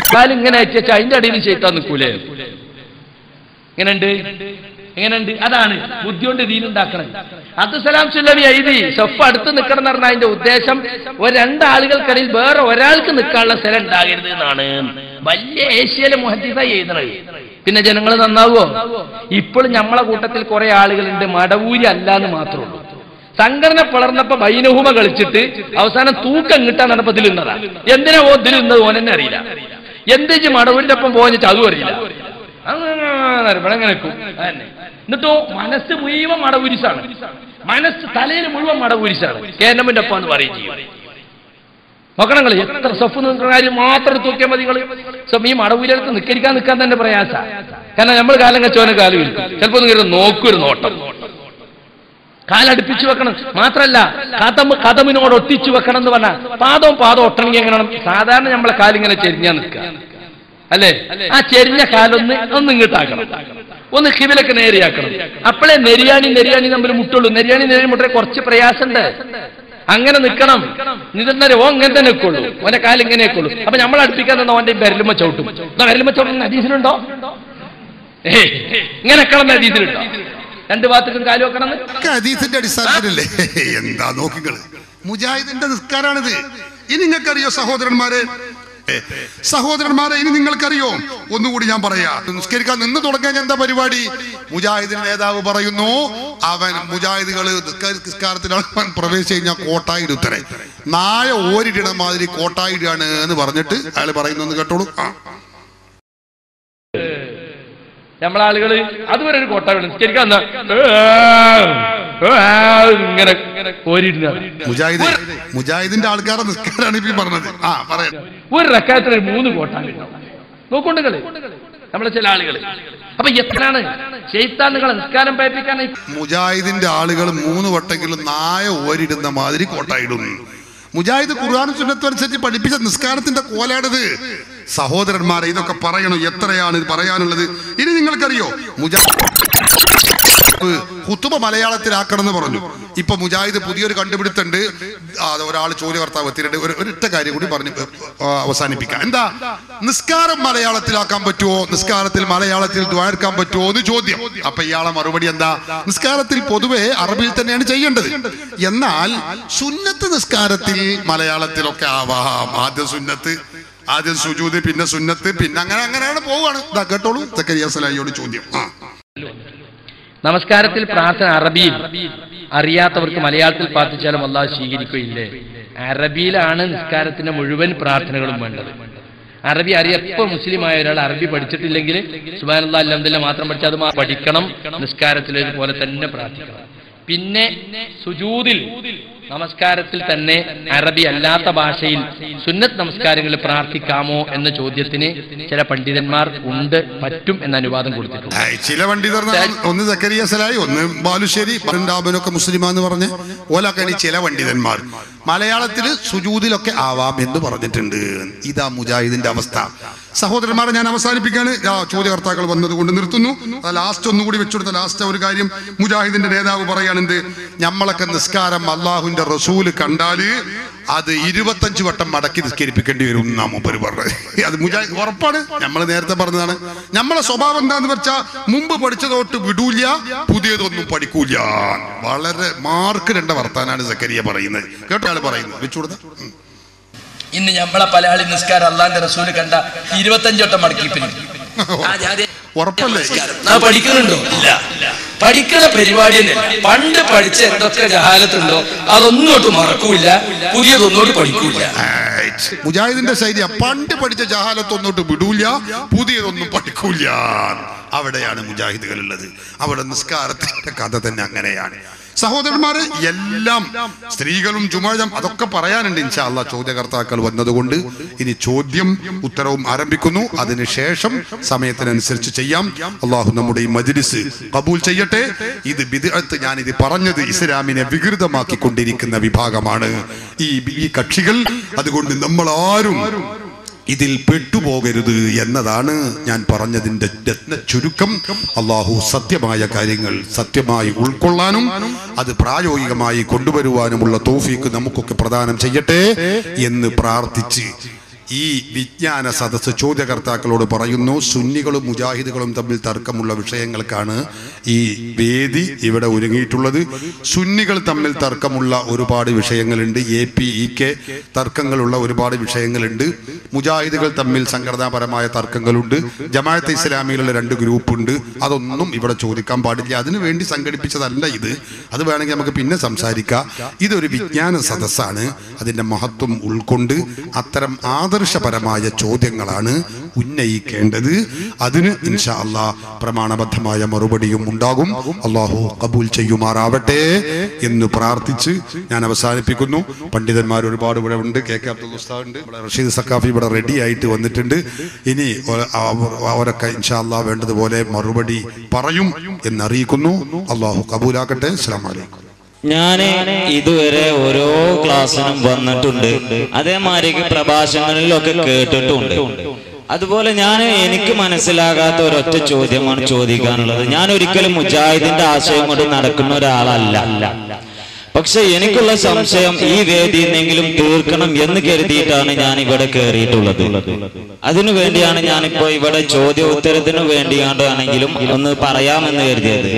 കാലിങ്ങനെ അയച്ചാൽ അതിന്റെ അടിയിൽ ചെയ്താൽ നിൽക്കൂലേ? എങ്ങനെയുണ്ട് എങ്ങനെയുണ്ട് അതാണ് ബുദ്ധി കൊണ്ട് ദീനുണ്ടാക്കണം. അബ്ദുസലാം സുല്ലമി എഴുതി സൊഫ് അടുത്ത് നിൽക്കണം എന്ന് പറഞ്ഞാൽ അതിന്റെ ഉദ്ദേശം ഒരു രണ്ടാളുകൾക്കിടയിൽ വേറെ ഒരാൾക്ക് നിൽക്കാനുള്ള സ്ഥലം ഉണ്ടാകരുത് എന്നാണ്. വലിയ ഏഷ്യയിലെ മുഹദ്ദിസായി എഴുതണത്. പിന്നെ ജനങ്ങൾ നന്നാവോ? ഇപ്പോഴും നമ്മളെ കൂട്ടത്തിൽ കുറെ ആളുകളുണ്ട് മടവൂരി അല്ല എന്ന് മാത്രമേ ഉള്ളൂ. സംഘടന പിളർന്നപ്പോ ബൈനഹുമ കളിച്ചിട്ട് അവസാനം തൂക്കം കിട്ടാൻ നടപ്പത്തിൽ നിന്നതാ. എന്തിനാ ഓ ഇതിൽ നിന്നത് ഓനെന്നെ അറിയില്ല. എന്തിച്ച് മടവൂരിന്റെ ഒപ്പം പോകാൻ അതും അറിയില്ല. അങ്ങനെ നിൽക്കും. എന്നിട്ടോ മനസ്സ് മുഴുവൻ മടവൂരിസാണ്. മനസ്സ് തലയിൽ മുഴുവൻ മടവൂരിസാണ്. കേരളമിന്റെ ഒപ്പം എന്ന് പറയും ചെയ്യും. നോക്കണം കളി എത്ര സഫ് നിൽക്കുന്ന കാര്യം മാത്രം തൂക്കിയാൽ മതി. നിങ്ങൾ ഈ മടവൂരിടത്ത് നിൽക്കരിക്കാൻ നിൽക്കാൻ തന്നെ പ്രയാസ. കാരണം നമ്മൾ കാലം കച്ചവനെ കാലം വിൽക്കും. ചിലപ്പോ നിങ്ങൾ നോക്കൊരു നോട്ടം കാലടുപ്പിച്ചു വെക്കണം. മാത്രല്ല കഥം കഥമിനോട് ഒട്ടിച്ചു വെക്കണം എന്ന് പറഞ്ഞാൽ പാദവും പാദം ഒട്ടണമെങ്കിൽ എങ്ങനെ? സാധാരണ നമ്മളെ കാലിങ്ങനെ ചെരിഞ്ഞാ നിൽക്കുക അല്ലേ? ആ ചെരിഞ്ഞ കാലൊന്ന് ഒന്ന് ഇങ്ങോട്ടാക്കണം, ഒന്ന് കിവിലൊക്കെ നേരെയാക്കണം. അപ്പോഴേ നെരിയാണി നെരിയാണി തമ്മിൽ മുട്ടുള്ളൂ. നെരിയാണി നെരിയാണി മുട്ടേ കുറച്ച് പ്രയാസമുണ്ട്. അങ്ങനെ നിൽക്കണം. നിന്നിട്ട് ഓ ഇങ്ങനെ തന്നെ നിൽക്കുള്ളൂ. ഓന്റെ കാലം ഇങ്ങനെ നിൽക്കുള്ളൂ. അപ്പൊ നമ്മൾ അടുപ്പിക്കാൻ തന്നെ ഓന്റെ വിരലുമ ചവിട്ടും. വിരലുമ ചവിട്ടുന്ന ഹദീസിലുണ്ടോ? ഏ ഇങ്ങനെ വെക്കണം ഹദീസിലുണ്ടോ? രണ്ട് ഭാഗത്തേക്കും കാല് വെക്കണം. ഹദീസിന്റെ അടിസ്ഥാനത്തിലല്ലേ? എന്താ നോക്കികള് മുജാഹിദിന്റെ നിസ്കാരാണിത്. ഇനി നിങ്ങൾക്കറിയോ സഹോദരന്മാരെ സഹോദരന്മാരെ ഇനി നിങ്ങൾക്കറിയോ? ഒന്നുകൂടി ഞാൻ പറയാ. നിസ്കരിക്കാൻ നിന്ന് തുടങ്ങാൻ എന്താ പരിപാടി? മുജാഹിദിന്റെ നേതാവ് പറയുന്നു അവൻ മുജാഹിദുകള് നിസ്കാരത്തിലാണ് പ്രവേശിച്ചു കഴിഞ്ഞാൽ കോട്ടായിടുത്തരെ നായ ഓരിടണ മാതിരി കോട്ടായിടാണ് എന്ന് പറഞ്ഞിട്ട് അയാൾ പറയുന്നു. കേട്ടോളൂ. ആ നമ്മളാളുകള് അതുവരെ ഒരു കോട്ട നിസ്കരിക്കാൻ ഇങ്ങനെ ഓരിടുന്ന മുജാഹിദ് മുജാഹിദിന്റെ ആൾക്കാരുടെ നിസ്കാരാണ് ഇപ്പൊ പറഞ്ഞത്. ആ പറയാം. ഒരു റക്കായത്തിന് മൂന്ന് കോട്ട നോക്കൊണ്ടുകള് നമ്മളെ ചില ആളുകള്. അപ്പൊ എത്രയാണ് ശൈത്താനുകളെ നിസ്കാരം പേപ്പിക്കാൻ? മുജാഹിദിന്റെ ആളുകൾ മൂന്ന് വട്ടെങ്കിലും നായ ഓരിടുന്ന മാതിരി കോട്ടായിടുന്നു. മുജാഹിദ് ഖുർആൻ സുന്നത്ത് അനുസരിച്ച് പഠിപ്പിച്ച നിസ്കാരത്തിന്റെ കോലാണിത്. സഹോദരന്മാരെ ഇതൊക്കെ പറയണം. എത്രയാണ് ഇത് പറയാനുള്ളത്? ഇനി നിങ്ങൾക്കറിയോ മുജാഹിദ് ഖുതുബ മലയാളത്തിലാക്കണം എന്ന് പറഞ്ഞു. ഇപ്പൊ മുജാഹിദ് പുതിയൊരു കണ്ടുപിടുത്തുണ്ട്. ഒരാൾ ചോദ്യകർത്താവ് എത്തിയിട്ട് ഒരു ഒരൊറ്റ കാര്യം കൂടി പറഞ്ഞ് അവസാനിപ്പിക്കാം. എന്താ? നിസ്കാരം മലയാളത്തിലാക്കാൻ പറ്റുമോ? നിസ്കാരത്തിൽ മലയാളത്തിൽ ദ്വാരക്കാൻ പറ്റുമോ എന്ന് ചോദ്യം. അപ്പൊ ഇയാളെ മറുപടി എന്താ? നിസ്കാരത്തിൽ പൊതുവെ അറബിയിൽ തന്നെയാണ് ചെയ്യേണ്ടത്. എന്നാൽ സുന്നത്ത് നിസ്കാരത്തിൽ മലയാളത്തിലൊക്കെ ആവാം. ആദ്യം സുന്നത്ത്, ആദ്യം സുജൂദ്, പിന്നെ സുന്നത്ത്, പിന്നെ അങ്ങനെ അങ്ങനെയാണ് പോവാണ്. ഇതാ കേട്ടോളൂ സക്കരിയ സലാഹിയോട് ചോദ്യം. ആ നമസ്കാരത്തിൽ പ്രാർത്ഥന അറബിയിൽ അറിയാത്തവർക്ക് മലയാളത്തിൽ പ്രാർത്ഥിച്ചാലും അല്ലാഹു സ്വീകരിക്കുകയില്ലേ? അറബിയിലാണ് നിസ്കാരത്തിന്റെ മുഴുവൻ പ്രാർത്ഥനകളും വേണ്ടത്. അറബി അറിയാം. എപ്പോ മുസ്ലിം ആയ ഒരാൾ അറബി പഠിച്ചിട്ടില്ലെങ്കിൽ സുബ്ഹാനല്ലാഹ് അൽഹംദുലില്ലാഹ് മാത്രം പഠിച്ചാൽ അത് പഠിക്കണം. നിസ്കാരത്തിലേതുപോലെ തന്നെ പ്രാർത്ഥിക്കണം. പിന്നെ സുജൂദിൽ നമസ്കാരത്തിൽ തന്നെ അറബി അല്ലാത്ത ഭാഷയിൽ സുന്നത്ത് നമസ്കാരങ്ങളിൽ പ്രാർത്ഥിക്കാമോ എന്ന ചോദ്യത്തിന് ചില പണ്ഡിതന്മാർ ഉണ്ട്, പറ്റും എന്ന അനുവാദം കൊടുത്തിട്ടുണ്ട്. ചില പണ്ഡിതർ ഒന്ന് സക്കരിയ സലാഹി, ഒന്ന് ബാലുശ്ശേരി, ഒക്കെ മുസ്ലിമാന്ന് പറഞ്ഞ് ഓലാക്കണി ചില പണ്ഡിതന്മാർ മലയാളത്തില് സുജൂദിലൊക്കെ ആവാം എന്ന് പറഞ്ഞിട്ടുണ്ട്. ഇതാ മുജാഹിദിന്റെ അവസ്ഥ. സഹോദരന്മാരെ ഞാൻ അവസാനിപ്പിക്കാണ്. ചോദ്യകർത്താക്കൾ വന്നതുകൊണ്ട് നിർത്തുന്നു. ലാസ്റ്റ് ഒന്നുകൂടി വെച്ചുകൊടുത്ത ലാസ്റ്റ് ഒരു കാര്യം മുജാഹിദിന്റെ നേതാവ് പറയാണെന്ത്? നമ്മളൊക്കെ നിസ്കാരം അള്ളാഹുവിന്റെ റസൂല് കണ്ടാല് അത് ഇരുപത്തഞ്ച് വട്ടം മടക്കി നിസ്കരിപ്പിക്കേണ്ടി വരും എന്നാ മൂപ്പര് പറഞ്ഞത്. അത് മുജാഹിദ് ഉറപ്പാണ്. നമ്മൾ നേരത്തെ പറഞ്ഞതാണ്. നമ്മളെ സ്വഭാവം എന്താന്ന് വെച്ചാൽ മുമ്പ് പഠിച്ചതോട്ട് വിടൂല, പുതിയതൊന്നും പഠിക്കൂല. വളരെ മാർക്ക് രണ്ട വർത്താനാണ് സക്കരിയ പറയുന്നത്. കേട്ടോ ആള് പറയുന്നത് വെച്ചുകൊടുത്ത. ഇന്ന് നമ്മളെ പല ആളി നിസ്കാരം അള്ളാന്റെ റസൂല് കണ്ട ഇരുപത്തഞ്ചോട്ടം മടക്കിപ്പിന് ഉറപ്പല്ലേ? പഠിക്കുന്നുണ്ടോ? ഇല്ല. പഠിക്കണ പരിപാടി തന്നെ. പണ്ട് പഠിച്ച എന്തൊക്കെ ജഹാലത്തുണ്ടോ അതൊന്നോട്ട് മറക്കൂല, പുതിയതൊന്നോട്ട് പഠിക്കൂല. മുജാഹിദിന്റെ ശൈലിയ പണ്ട് പഠിച്ച ജഹാലത്തൊന്നോട്ട് വിടൂല, പുതിയതൊന്നും പഠിക്കൂല. അവിടെയാണ് മുജാഹിദുകൾ ഉള്ളത്. അവിടെ നിസ്കാരത്തിന്റെ കഥ തന്നെ അങ്ങനെയാണ്. സഹോദരന്മാരെ എല്ലാം സ്ത്രീകളും ജുമുഅം അതൊക്കെ പറയാനുണ്ട്. ഇൻഷാ അല്ലാഹ് ചോദ്യകർത്താക്കൾ വന്നതുകൊണ്ട് ഇനി ചോദ്യം ഉത്തരവും ആരംഭിക്കുന്നു. അതിനുശേഷം സമയത്തിനനുസരിച്ച് ചെയ്യാം. അള്ളാഹു നമ്മുടെ ഈ മജ്ലിസ് ഖബൂൽ ചെയ്യട്ടെ. ഇത് ബിദ്അത്ത്, ഞാൻ ഇത് പറഞ്ഞത് ഇസ്ലാമിനെ വികൃതമാക്കിക്കൊണ്ടിരിക്കുന്ന വിഭാഗമാണ് ഈ ഈ കക്ഷികൾ. അതുകൊണ്ട് നമ്മൾ ആരും ഇതിൽ പെട്ടുപോകരുത് എന്നതാണ് ഞാൻ പറഞ്ഞതിന്റെ ചുരുക്കം. അള്ളാഹു സത്യമായ കാര്യങ്ങൾ സത്യമായി ഉൾക്കൊള്ളാനും അത് പ്രായോഗികമായി കൊണ്ടുവരുവാനുമുള്ള തൗഫീക്ക് നമുക്കൊക്കെ പ്രദാനം ചെയ്യട്ടെ എന്ന് പ്രാർത്ഥിച്ച് ഈ വിജ്ഞാന സദസ്സ് ചോദ്യകർത്താക്കളോട് പറയുന്നു, സുന്നികളും മുജാഹിദുകളും തമ്മിൽ തർക്കമുള്ള വിഷയങ്ങൾക്കാണ് ഈ വേദി ഇവിടെ ഒരുങ്ങിയിട്ടുള്ളത്. സുന്നികൾ തമ്മിൽ തർക്കമുള്ള ഒരുപാട് വിഷയങ്ങളുണ്ട്, എ പി ഇ കെ തർക്കങ്ങളുള്ള ഒരുപാട് വിഷയങ്ങളുണ്ട്. മുജാഹിദുകൾ തമ്മിൽ സംഘടനാപരമായ തർക്കങ്ങളുണ്ട്. ജമാഅത്തെ ഇസ്ലാമിയിലുള്ള രണ്ട് ഗ്രൂപ്പുണ്ട്. അതൊന്നും ഇവിടെ ചോദിക്കാൻ പാടില്ല. അതിനു വേണ്ടി സംഘടിപ്പിച്ചതല്ല ഇത്. അത് വേണമെങ്കിൽ നമുക്ക് പിന്നെ സംസാരിക്കാം. ഇതൊരു വിജ്ഞാന സദസ്സാണ്. അതിൻ്റെ മഹത്വം ഉൾക്കൊണ്ട് അത്തരം ആദർശപരമായ ചോദ്യങ്ങളാണ് ഉന്നയിക്കേണ്ടത്. അതിന് ഇൻഷാ അല്ലാഹ് പ്രമാണബദ്ധമായ മറുപടിയും ഉണ്ടാകും. അള്ളാഹു കബൂൽ ചെയ്യുമാറാവട്ടെ എന്ന് പ്രാർത്ഥിച്ച് ഞാൻ അവസാനിപ്പിക്കുന്നു. പണ്ഡിതന്മാർ ഒരുപാട് ഇവിടെ ഉണ്ട്. കെ കെ അബ്ദുൽ ഉസ്താദ് ഉണ്ട്, റഷീദ് സക്കാഫി ഇവിടെ റെഡി ആയിട്ട് വന്നിട്ടുണ്ട്. ഇനി അവരൊക്കെ ഇൻഷാ അല്ലാഹ് വേണ്ടതുപോലെ മറുപടി പറയും എന്നറിയിക്കുന്നു. അള്ളാഹു കബൂലാക്കട്ടെ. അസ്സലാമു അലൈക്കും. ഞാൻ ഇതുവരെ ഓരോ ക്ലാസ്സിനും വന്നിട്ടുണ്ട്, അതേമാതിരി പ്രഭാഷണങ്ങളിലൊക്കെ കേട്ടിട്ടുണ്ട്. അതുപോലെ ഞാൻ എനിക്ക് മനസ്സിലാകാത്ത ഒരൊറ്റ ചോദ്യമാണ് ചോദിക്കാനുള്ളത്. ഞാൻ ഒരിക്കലും മുജാഹിദിന്റെ ആശയം കൊണ്ട് നടക്കുന്ന ഒരാളല്ല. പക്ഷെ എനിക്കുള്ള സംശയം ഈ വേദിയെന്നെങ്കിലും തീർക്കണം എന്ന് കരുതിയിട്ടാണ് ഞാൻ ഇവിടെ കയറിയിട്ടുള്ളത്. അതിനു വേണ്ടിയാണ് ഞാനിപ്പോ ഇവിടെ ചോദ്യോത്തരത്തിനു വേണ്ടിയാണെങ്കിലും ഒന്ന് പറയാമെന്ന് കരുതിയത്.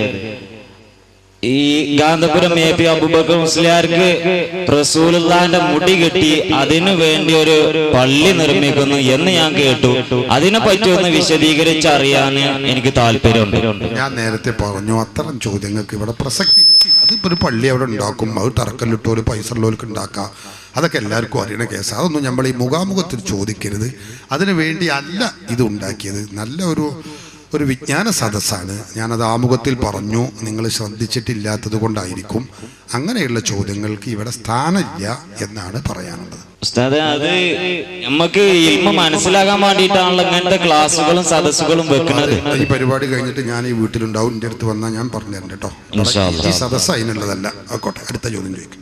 ഈ ഗാന്ധപുരം എ പി അബൂബക്കർ മുസ്ലിയാർക്ക് റസൂലുള്ളാഹിന്റെ മുടി കെട്ടി അതിനു വേണ്ടി ഒരു പള്ളി നിർമ്മിക്കുന്നു എന്ന് ഞാൻ കേട്ടു. അതിനെ പറ്റി ഒന്ന് വിശദീകരിച്ചറിയാൻ എനിക്ക് താല്പര്യമുണ്ട്. ഞാൻ നേരത്തെ പറഞ്ഞു, അത്തരം ചോദ്യങ്ങൾക്ക് ഇവിടെ പ്രസക്തി. അതിപ്പോ ഒരു പള്ളി അവിടെ ഉണ്ടാക്കും, അത് തറക്കല്ലിട്ടോല് പൈസ ഉള്ളവർക്ക് ഉണ്ടാക്കാം, അതൊക്കെ എല്ലാവർക്കും അറിയണ കേസ്. അതൊന്നും നമ്മൾ ഈ മുഖാമുഖത്തിൽ ചോദിക്കരുത്. അതിനു വേണ്ടി അല്ല ഇത് ഉണ്ടാക്കിയത്. നല്ല ഒരു ഒരു വിജ്ഞാന സദസ്സാണ്. ഞാനത് ആമുഖത്തിൽ പറഞ്ഞു, നിങ്ങൾ ശ്രദ്ധിച്ചിട്ടില്ലാത്തത് കൊണ്ടായിരിക്കും. അങ്ങനെയുള്ള ചോദ്യങ്ങൾക്ക് ഇവിടെ സ്ഥാനമില്ല എന്നാണ് പറയാനുള്ളത്. ഉസ്താദേ, അത് നമുക്ക് ഇൽമ മനസ്സിലാകാൻ വേണ്ടിയിട്ടാണല്ലോ ഇങ്ങനത്തെ ക്ലാസ്സുകളും സദസ്സുകളും വെക്കുന്നത്. ഈ പരിപാടി കഴിഞ്ഞിട്ട് ഞാൻ ഈ വീട്ടിലുണ്ടാവും. എൻ്റെ അടുത്ത് വന്നാൽ ഞാൻ പറഞ്ഞു തരണ്ട കേട്ടോ. ഈ സദസ്സ് അതിനുള്ളതല്ല. ആയിക്കോട്ടെ, അടുത്ത ചോദ്യം ചോദിക്കും.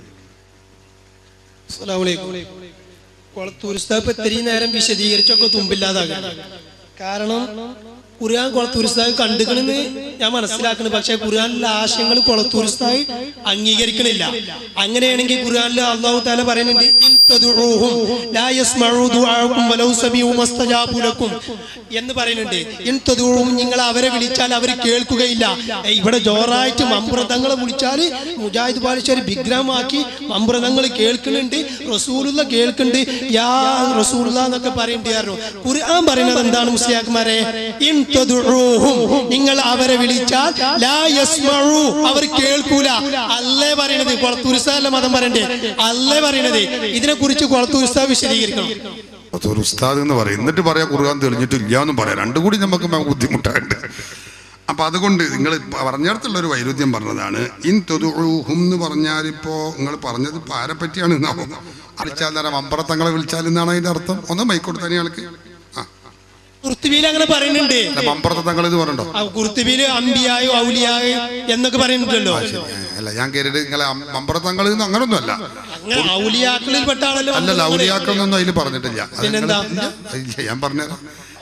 ഇത്രയും നേരം വിശദീകരിച്ചൊക്കെ തുമ്പില്ലാതാകാം. കാരണം ഖുർആൻ കൊളത്തൂർ ഉസ്താദ് കണ്ടുകണെന്ന് ഞാൻ മനസ്സിലാക്കുന്നു. പക്ഷെ ഖുർആനിലെ ആശയങ്ങൾ കൊളത്തൂർ ഉസ്താദ് അംഗീകരിക്കണില്ല. അങ്ങനെയാണെങ്കിൽ ഖുർആനിൽ അല്ലാഹു തആല പറയുന്നുണ്ട്, എന്ന് പറയുന്നുണ്ട്. നിങ്ങൾ അവരെ വിളിച്ചാൽ അവർ കേൾക്കുകയില്ല. ഇവിടെ ജോറായിട്ട് മമ്പ്രതങ്ങളെ വിളിച്ചാൽ മുജാഹിദ് പാലിച്ചൊരു വിഗ്രഹമാക്കി മമ്പ്രതങ്ങൾ കേൾക്കുന്നുണ്ട്. റസൂലുള്ള കേൾക്കുന്നുണ്ട്. യാ റസൂലുള്ള എന്നൊക്കെ പറയേണ്ടിയായിരുന്നു. ഖുർആൻ പറയുന്നത് എന്താണ് മുസ്ലിയാക്കന്മാരെ? നിങ്ങൾ അവരെ വിളിച്ചാൽ ലാ യസ്മഉ, അവർ കേൾക്കൂല. അല്ലേ പറയണത്. കൊളത്തൂർ ഉസ്താദ് മതം പറയണ്ടേ? അല്ലേ പറയണത്. ഇതിനെ കുറിച്ച് കൊളത്തൂർ ഉസ്താദ് വിശദീകരിക്കണം. കൊളത്തൂർ ഉസ്താദ് എന്ന് പറയും, എന്നിട്ട് പറയാ ഖുർആൻ തെളിഞ്ഞിട്ടില്ല എന്നും പറയാം. രണ്ടും കൂടി നമുക്ക് ബുദ്ധിമുട്ടായിട്ട്. അപ്പൊ അതുകൊണ്ട് നിങ്ങൾ പറഞ്ഞിടത്തുള്ള ഒരു വൈരുദ്ധ്യം പറഞ്ഞതാണ്. ഇൻ തുദുഉഹും എന്ന് പറഞ്ഞാൽ ഇപ്പോ നിങ്ങൾ പറഞ്ഞത് ഇപ്പൊ ആരെ പറ്റിയാണ്? വിളിച്ചാൽ നേരം അമ്പറത്തങ്ങളെ വിളിച്ചാൽ എന്നാണ് അതിന്റെ അർത്ഥം. ഒന്ന് മൈക്കോട്ട് തന്നെ ആൾക്ക് കുർത്തുബിയിൽ അങ്ങനെ പറയുന്നുണ്ട്. മമ്പറത്തങ്ങൾ എന്ന് പറഞ്ഞോ? കുർത്തുബിയില് അമ്പിയായോ ഔലിയായോ എന്നൊക്കെ പറയുന്നുണ്ടല്ലോ. അല്ല, ഞാൻ കേട്ടിട്ട് നിങ്ങളെ മമ്പറത്തങ്ങൾ അങ്ങനൊന്നും അല്ല. ഔലിയാക്കളിൽ പെട്ട ആളല്ലോ. അല്ലല്ല, ഔലിയാക്കളൊന്നും അതിൽ പറഞ്ഞിട്ടില്ല. ഞാൻ പറഞ്ഞുതരാം.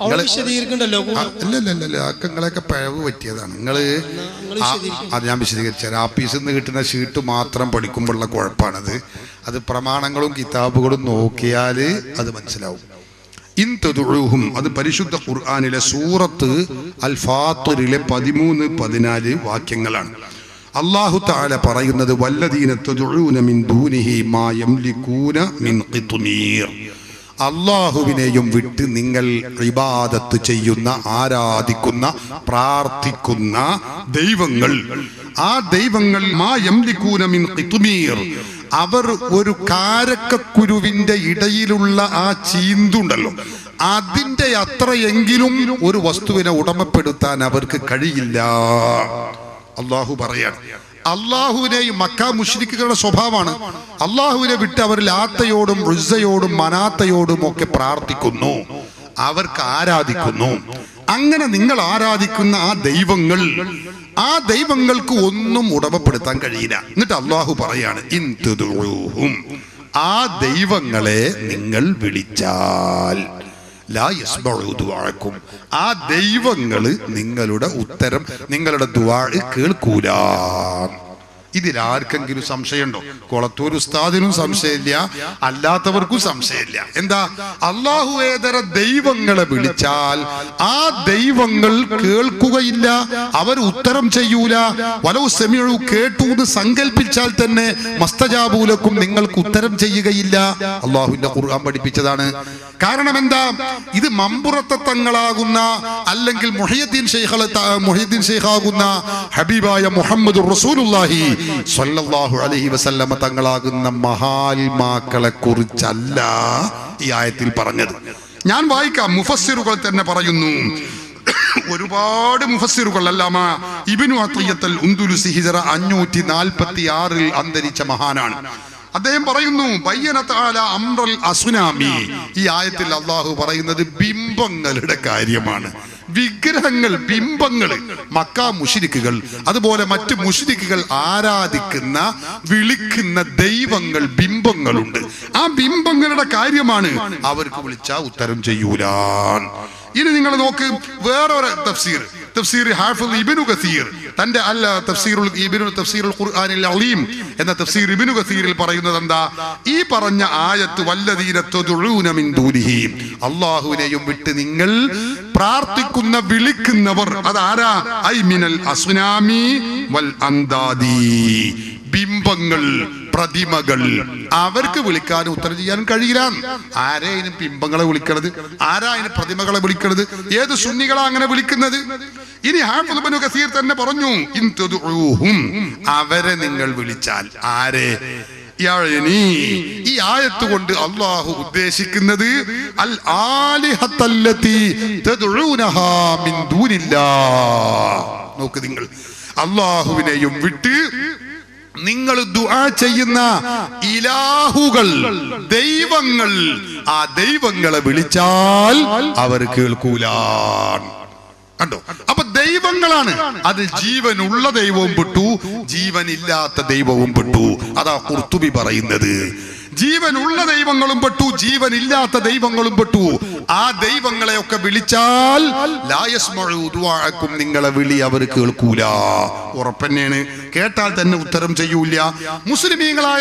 അല്ലല്ലല്ല, നിങ്ങളെയൊക്കെ പിഴവ് പറ്റിയതാണ്. നിങ്ങള് അത് ഞാൻ വിശദീകരിച്ചാൽ ആപ്പീസിൽ നിന്ന് കിട്ടുന്ന ഷീട്ട് മാത്രം പഠിക്കുമ്പോഴുള്ള കുഴപ്പമാണത്. അത് പ്രമാണങ്ങളും കിതാബുകളും നോക്കിയാൽ അത് മനസ്സിലാവും. ഇൻ തദുഉഹും, അത് പരിശുദ്ധ ഖുർആനിലെ സൂറത്ത് അൽ ഫാത്തിറിലെ പതിമൂന്ന് പതിനാല് വാക്യങ്ങളാണ്. അല്ലാഹു തആല പറയുന്നത്, വല്ലദീന തദുഊന മിൻ ദൂനിഹി മാ യംലികൂന മിൻ ഖിത്മീർ. അല്ലാഹുവിനെയും വിട്ട് നിങ്ങൾ ഇബാദത്ത് ചെയ്യുന്ന, ആരാധിക്കുന്ന, പ്രാർത്ഥിക്കുന്ന ദൈവങ്ങൾ, ആ ദൈവങ്ങൾ മാ യംലികൂന മിൻ ഖിത്മീർ, അവർ ഒരു കാരക്കക്കുരുവിന്റെ ഇടയിലുള്ള ആ ചീന്തുണ്ടല്ലോ, അതിന്റെ അത്രയെങ്കിലും ഒരു വസ്തുവിനെ ഉടമപ്പെടുത്താൻ അവർക്ക് കഴിയില്ല. അള്ളാഹു പറയാണ്. അള്ളാഹുവിനെയും മക്ക മുശ്രിക്കുകളുടെ സ്വഭാവമാണ്. അള്ളാഹുവിനെ വിട്ട് അവർ ലാത്തയോടും ഉസ്സയോടും മനാത്തയോടും ഒക്കെ പ്രാർത്ഥിക്കുന്നു, അവർക്ക് ആരാധിക്കുന്നു. അങ്ങനെ നിങ്ങൾ ആരാധിക്കുന്ന ആ ദൈവങ്ങൾ, ആ ദൈവങ്ങൾക്ക് ഒന്നും ഉടമപ്പെടുത്താൻ കഴിയില്ല. എന്നിട്ട് അള്ളാഹു പറയാണ്, ഇൻ തുദുഊഹും, ആ ദൈവങ്ങളെ നിങ്ങൾ വിളിച്ചാൽ ലാ യസ്മഉ ദുആഅക്കും, ആ ദൈവങ്ങള് നിങ്ങളുടെ ഉത്തരം, നിങ്ങളുടെ ദുആ കേൾക്കൂല. ഇതിലാർക്കെങ്കിലും സംശയമുണ്ടോ? കൊളത്തൂർ ഉസ്താദിനും സംശയമില്ല, അല്ലാത്തവർക്കും സംശയമില്ല. എന്താ? അള്ളാഹുവേതര ദൈവങ്ങളെ വിളിച്ചാൽ ആ ദൈവങ്ങൾ കേൾക്കുകയില്ല, അവർ ഉത്തരം ചെയ്യൂല. വലൗ സമീഉ, കേട്ടു എന്ന് സങ്കല്പിച്ചാൽ തന്നെ മസ്തജാബൂലക്കും, നിങ്ങൾക്ക് ഉത്തരം ചെയ്യുകയില്ല. അള്ളാഹുവിന്റെ ഖുർആൻ പഠിപ്പിച്ചതാണ്. കാരണം എന്താ? ഇത് മമ്പുറത്തെ തങ്ങളാകുന്ന അല്ലെങ്കിൽ മുഹയ്യദ്ദീൻ ശൈഖ് മുഹയ്യദ്ദീൻ ശൈഖാകുന്ന ഹബീബായ മുഹമ്മദ് റസൂലുള്ളാഹി സ്വല്ലല്ലാഹു അലൈഹി വസല്ലമ തങ്ങളാകുന്ന മഹാത്മാക്കളെ കുറിച്ചല്ല ഈ ആയത്തിൽ പറഞ്ഞത്. ഞാൻ വായിക്കാം. മുഫസ്സിറുകൾ തന്നെ പറയുന്നു. ഒരുപാട് മുഫസ്സിറുകൾ, അല്ലാമ ഇബ്നു അത്തിയ്യത്തുൽ ഉന്ദുലുസി ഹിജറ അഞ്ഞൂറ്റി നാൽപ്പത്തി ആറിൽ അന്തരിച്ച മഹാനാണ്. അദ്ദേഹം പറയുന്നു, ബയ്യന തആല അംറൽ അസ്നാമി. ഈ ആയത്തിൽ അള്ളാഹു പറയുന്നത് ബിംബങ്ങളുടെ കാര്യമാണ്. വിഗ്രഹങ്ങൾ, ബിംബങ്ങൾ, മക്ക മുശ്രിക്കുകൾ അതുപോലെ മറ്റ് മുശ്രിക്കുകൾ ആരാധിക്കുന്ന വിളിക്കുന്ന ദൈവങ്ങൾ, ബിംബങ്ങളുണ്ട്. ആ ബിംബങ്ങളുടെ കാര്യമാണ്. അവർക്ക് വിളിച്ചാൽ ഉത്തരം ചെയ്യൂല. ഇനി നിങ്ങൾ നോക്ക്, വേറൊരു തഫ്സീർ, തഫ്സീർ ഹാഫിദ് ഇബ്നു കസീർ തന്റെ അല്ല തഫ്സീറുൽ ഇബ്നു തഫ്സീറുൽ ഖുർആനിൽ അലീം എന്ന തഫ്സീർ ഇബ്നു കസീറിൽ പറയുന്നത് എന്താ? ഈ പറഞ്ഞ ആയത്ത് വല്ലദീന തദഊന മിൻ ദൂനിഹി, അല്ലാഹുവിനെയും വിട്ട് നിങ്ങൾ പ്രാർത്ഥിക്കുന്ന വിളിക്കുന്നവർ, അതാരാ? ഐ മിനൽ അസ്നാമി വൽ അന്ദാദി, ബിംബങ്ങൾ, പ്രതിമകൾ. അവർക്ക് വിളിക്കാനും ഉത്തരം ചെയ്യാനും കഴിയില്ല. ആരാ അതിന് ബിംബങ്ങളെ വിളിക്കണത്? ആരാ അതിന് പ്രതിമകളെ വിളിക്കണത്? ഏത് സുന്നികളാ അങ്ങനെ വിളിക്കുന്നത്? ഇനി ഹാഫിദ് ഇബ്നു കസീർ തന്നെ പറഞ്ഞു, ഇൻ തദഊഹും, അവരെ നിങ്ങൾ വിളിച്ചാൽ. ആരെ? ഈ ആയത്ത് കൊണ്ട് അള്ളാഹു ഉദ്ദേശിക്കുന്നത് അൽ ആലിഹത്തല്ലതി തദഊനഹാ മിൻ ദൂനില്ലാഹ്. നോക്ക് നിങ്ങൾ, അള്ളാഹുവിനെയും വിട്ട് നിങ്ങൾ ദുആ ചെയ്യുന്ന ഇലാഹുകൾ, ദൈവങ്ങൾ, ആ ദൈവങ്ങളെ വിളിച്ചാൽ അവർ കേൾക്കൂല. കണ്ടോ? അപ്പൊ ദൈവങ്ങളാണ്. അത് ജീവനുള്ള ദൈവവും പെട്ടു, ജീവനില്ലാത്ത ദൈവവും പെട്ടു. അതാ ഖുർത്തുബി പറയുന്നത്. ജീവനുള്ള ദൈവങ്ങളും പെട്ടു, ജീവനില്ലാത്ത ദൈവങ്ങളും പെട്ടു. ആ ദൈവങ്ങളെയൊക്കെ വിളിച്ചാൽ ലാ യസ്മഉ ദുആഅക്കും, നിങ്ങളെ വിളി അവർ കേൾക്കൂല. ഉറപ്പന്നെയാണ്, കേട്ടാൽ തന്നെ ഉത്തരം ചെയ്യൂല. മുസ്ലിമീങ്ങളായ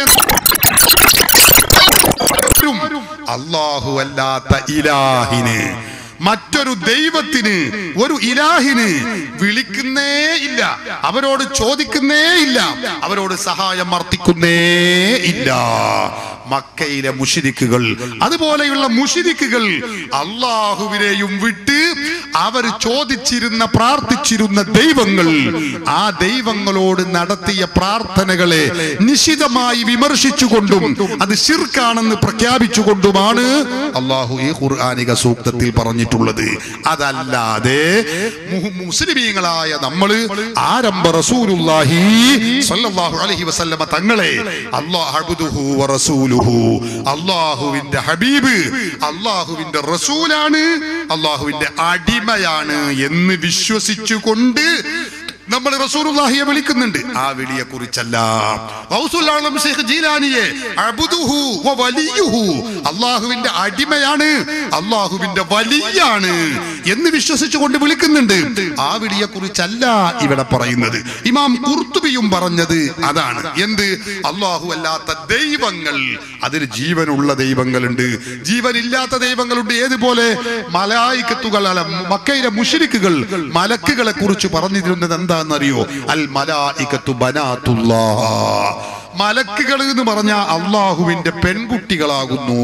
അല്ലാഹു അല്ലാത്ത ഇലാഹിന്, മറ്റൊരു ദൈവത്തിന്, ഒരു ഇലാഹിന് വിളിക്കുന്നേ ഇല്ല, അവരോട് ചോദിക്കുന്നേ ഇല്ല, അവരോട് സഹായം അർത്ഥിക്കുന്നേ ഇല്ല. മക്കയിലെ മുശ്രിക്കുകൾ, അതുപോലെയുള്ള മുശ്രിക്കുകൾ അള്ളാഹുവിനെയും വിട്ട് അവർ ചോദിച്ചിരുന്ന, പ്രാർത്ഥിച്ചിരുന്ന ദൈവങ്ങൾ, ആ ദൈവങ്ങളോട് നടത്തിയ പ്രാർത്ഥനകളെ നിശിതമായി വിമർശിച്ചുകൊണ്ടും അത് ശിർക്കാണെന്ന് പ്രഖ്യാപിച്ചുകൊണ്ടുമാണ് അള്ളാഹു ഈ ഖുർആനിക സൂക്തത്തിൽ പറഞ്ഞിട്ടുള്ളത്. അതല്ലാതെ മുസ്ലിമീങ്ങളായ നമ്മള് ആരംഭ റസൂലുള്ളാഹി സ്വല്ലല്ലാഹു അലൈഹി വസല്ലമ തങ്ങളെ അല്ലാഹു അബ്ദുഹു വ റസൂലുഹു, അല്ലാഹുവിന്റെ ഹബീബ്, അല്ലാഹുവിന്റെ റസൂലാണ്, അല്ലാഹുവിന്റെ അടിമയാണ് എന്ന് വിശ്വസിച്ചുകൊണ്ട് നമ്മൾ റസൂലുള്ളാഹിയെ വിളിക്കുന്നുണ്ട്. ആ വിളിയെ കുറിച്ചല്ല. ഗൗസുൽ ആലം ശൈഖ് ജീലാനിയെ അബ്ദുഹു വ വലിയുഹു, അല്ലാഹുവിന്റെ അടിമയാണ്, അല്ലാഹുവിന്റെ വലിയാണ് എന്ന് വിശ്വസിച്ചുകൊണ്ട് വിളിക്കുന്നുണ്ട്. ആ വിളിയെ കുറിച്ചല്ല ഇവിടെ പറയുന്നത്. ഇമാം ഖുർത്തുബിയും പറഞ്ഞത് അതാണ്. എന്ത്? അല്ലാഹു അല്ലാത്ത ദൈവങ്ങൾ, അതിൽ ജീവനുള്ള ദൈവങ്ങളുണ്ട്, ജീവനില്ലാത്ത ദൈവങ്ങളുണ്ട്. ഏതുപോലെ? മലായികത്തുകൾ, അല്ല മക്കയിലെ മുശ്രിക്കുകൾ മലക്കുകളെ കുറിച്ച് പറഞ്ഞിരുന്നത് എന്താ ന്നറിയോ? അൽ മലായികത്തു ബനാത്തുല്ലാഹ്, മലക്കുകൾ എന്ന് പറഞ്ഞാൽ അള്ളാഹുവിന്റെ പെൺകുട്ടികളാകുന്നു.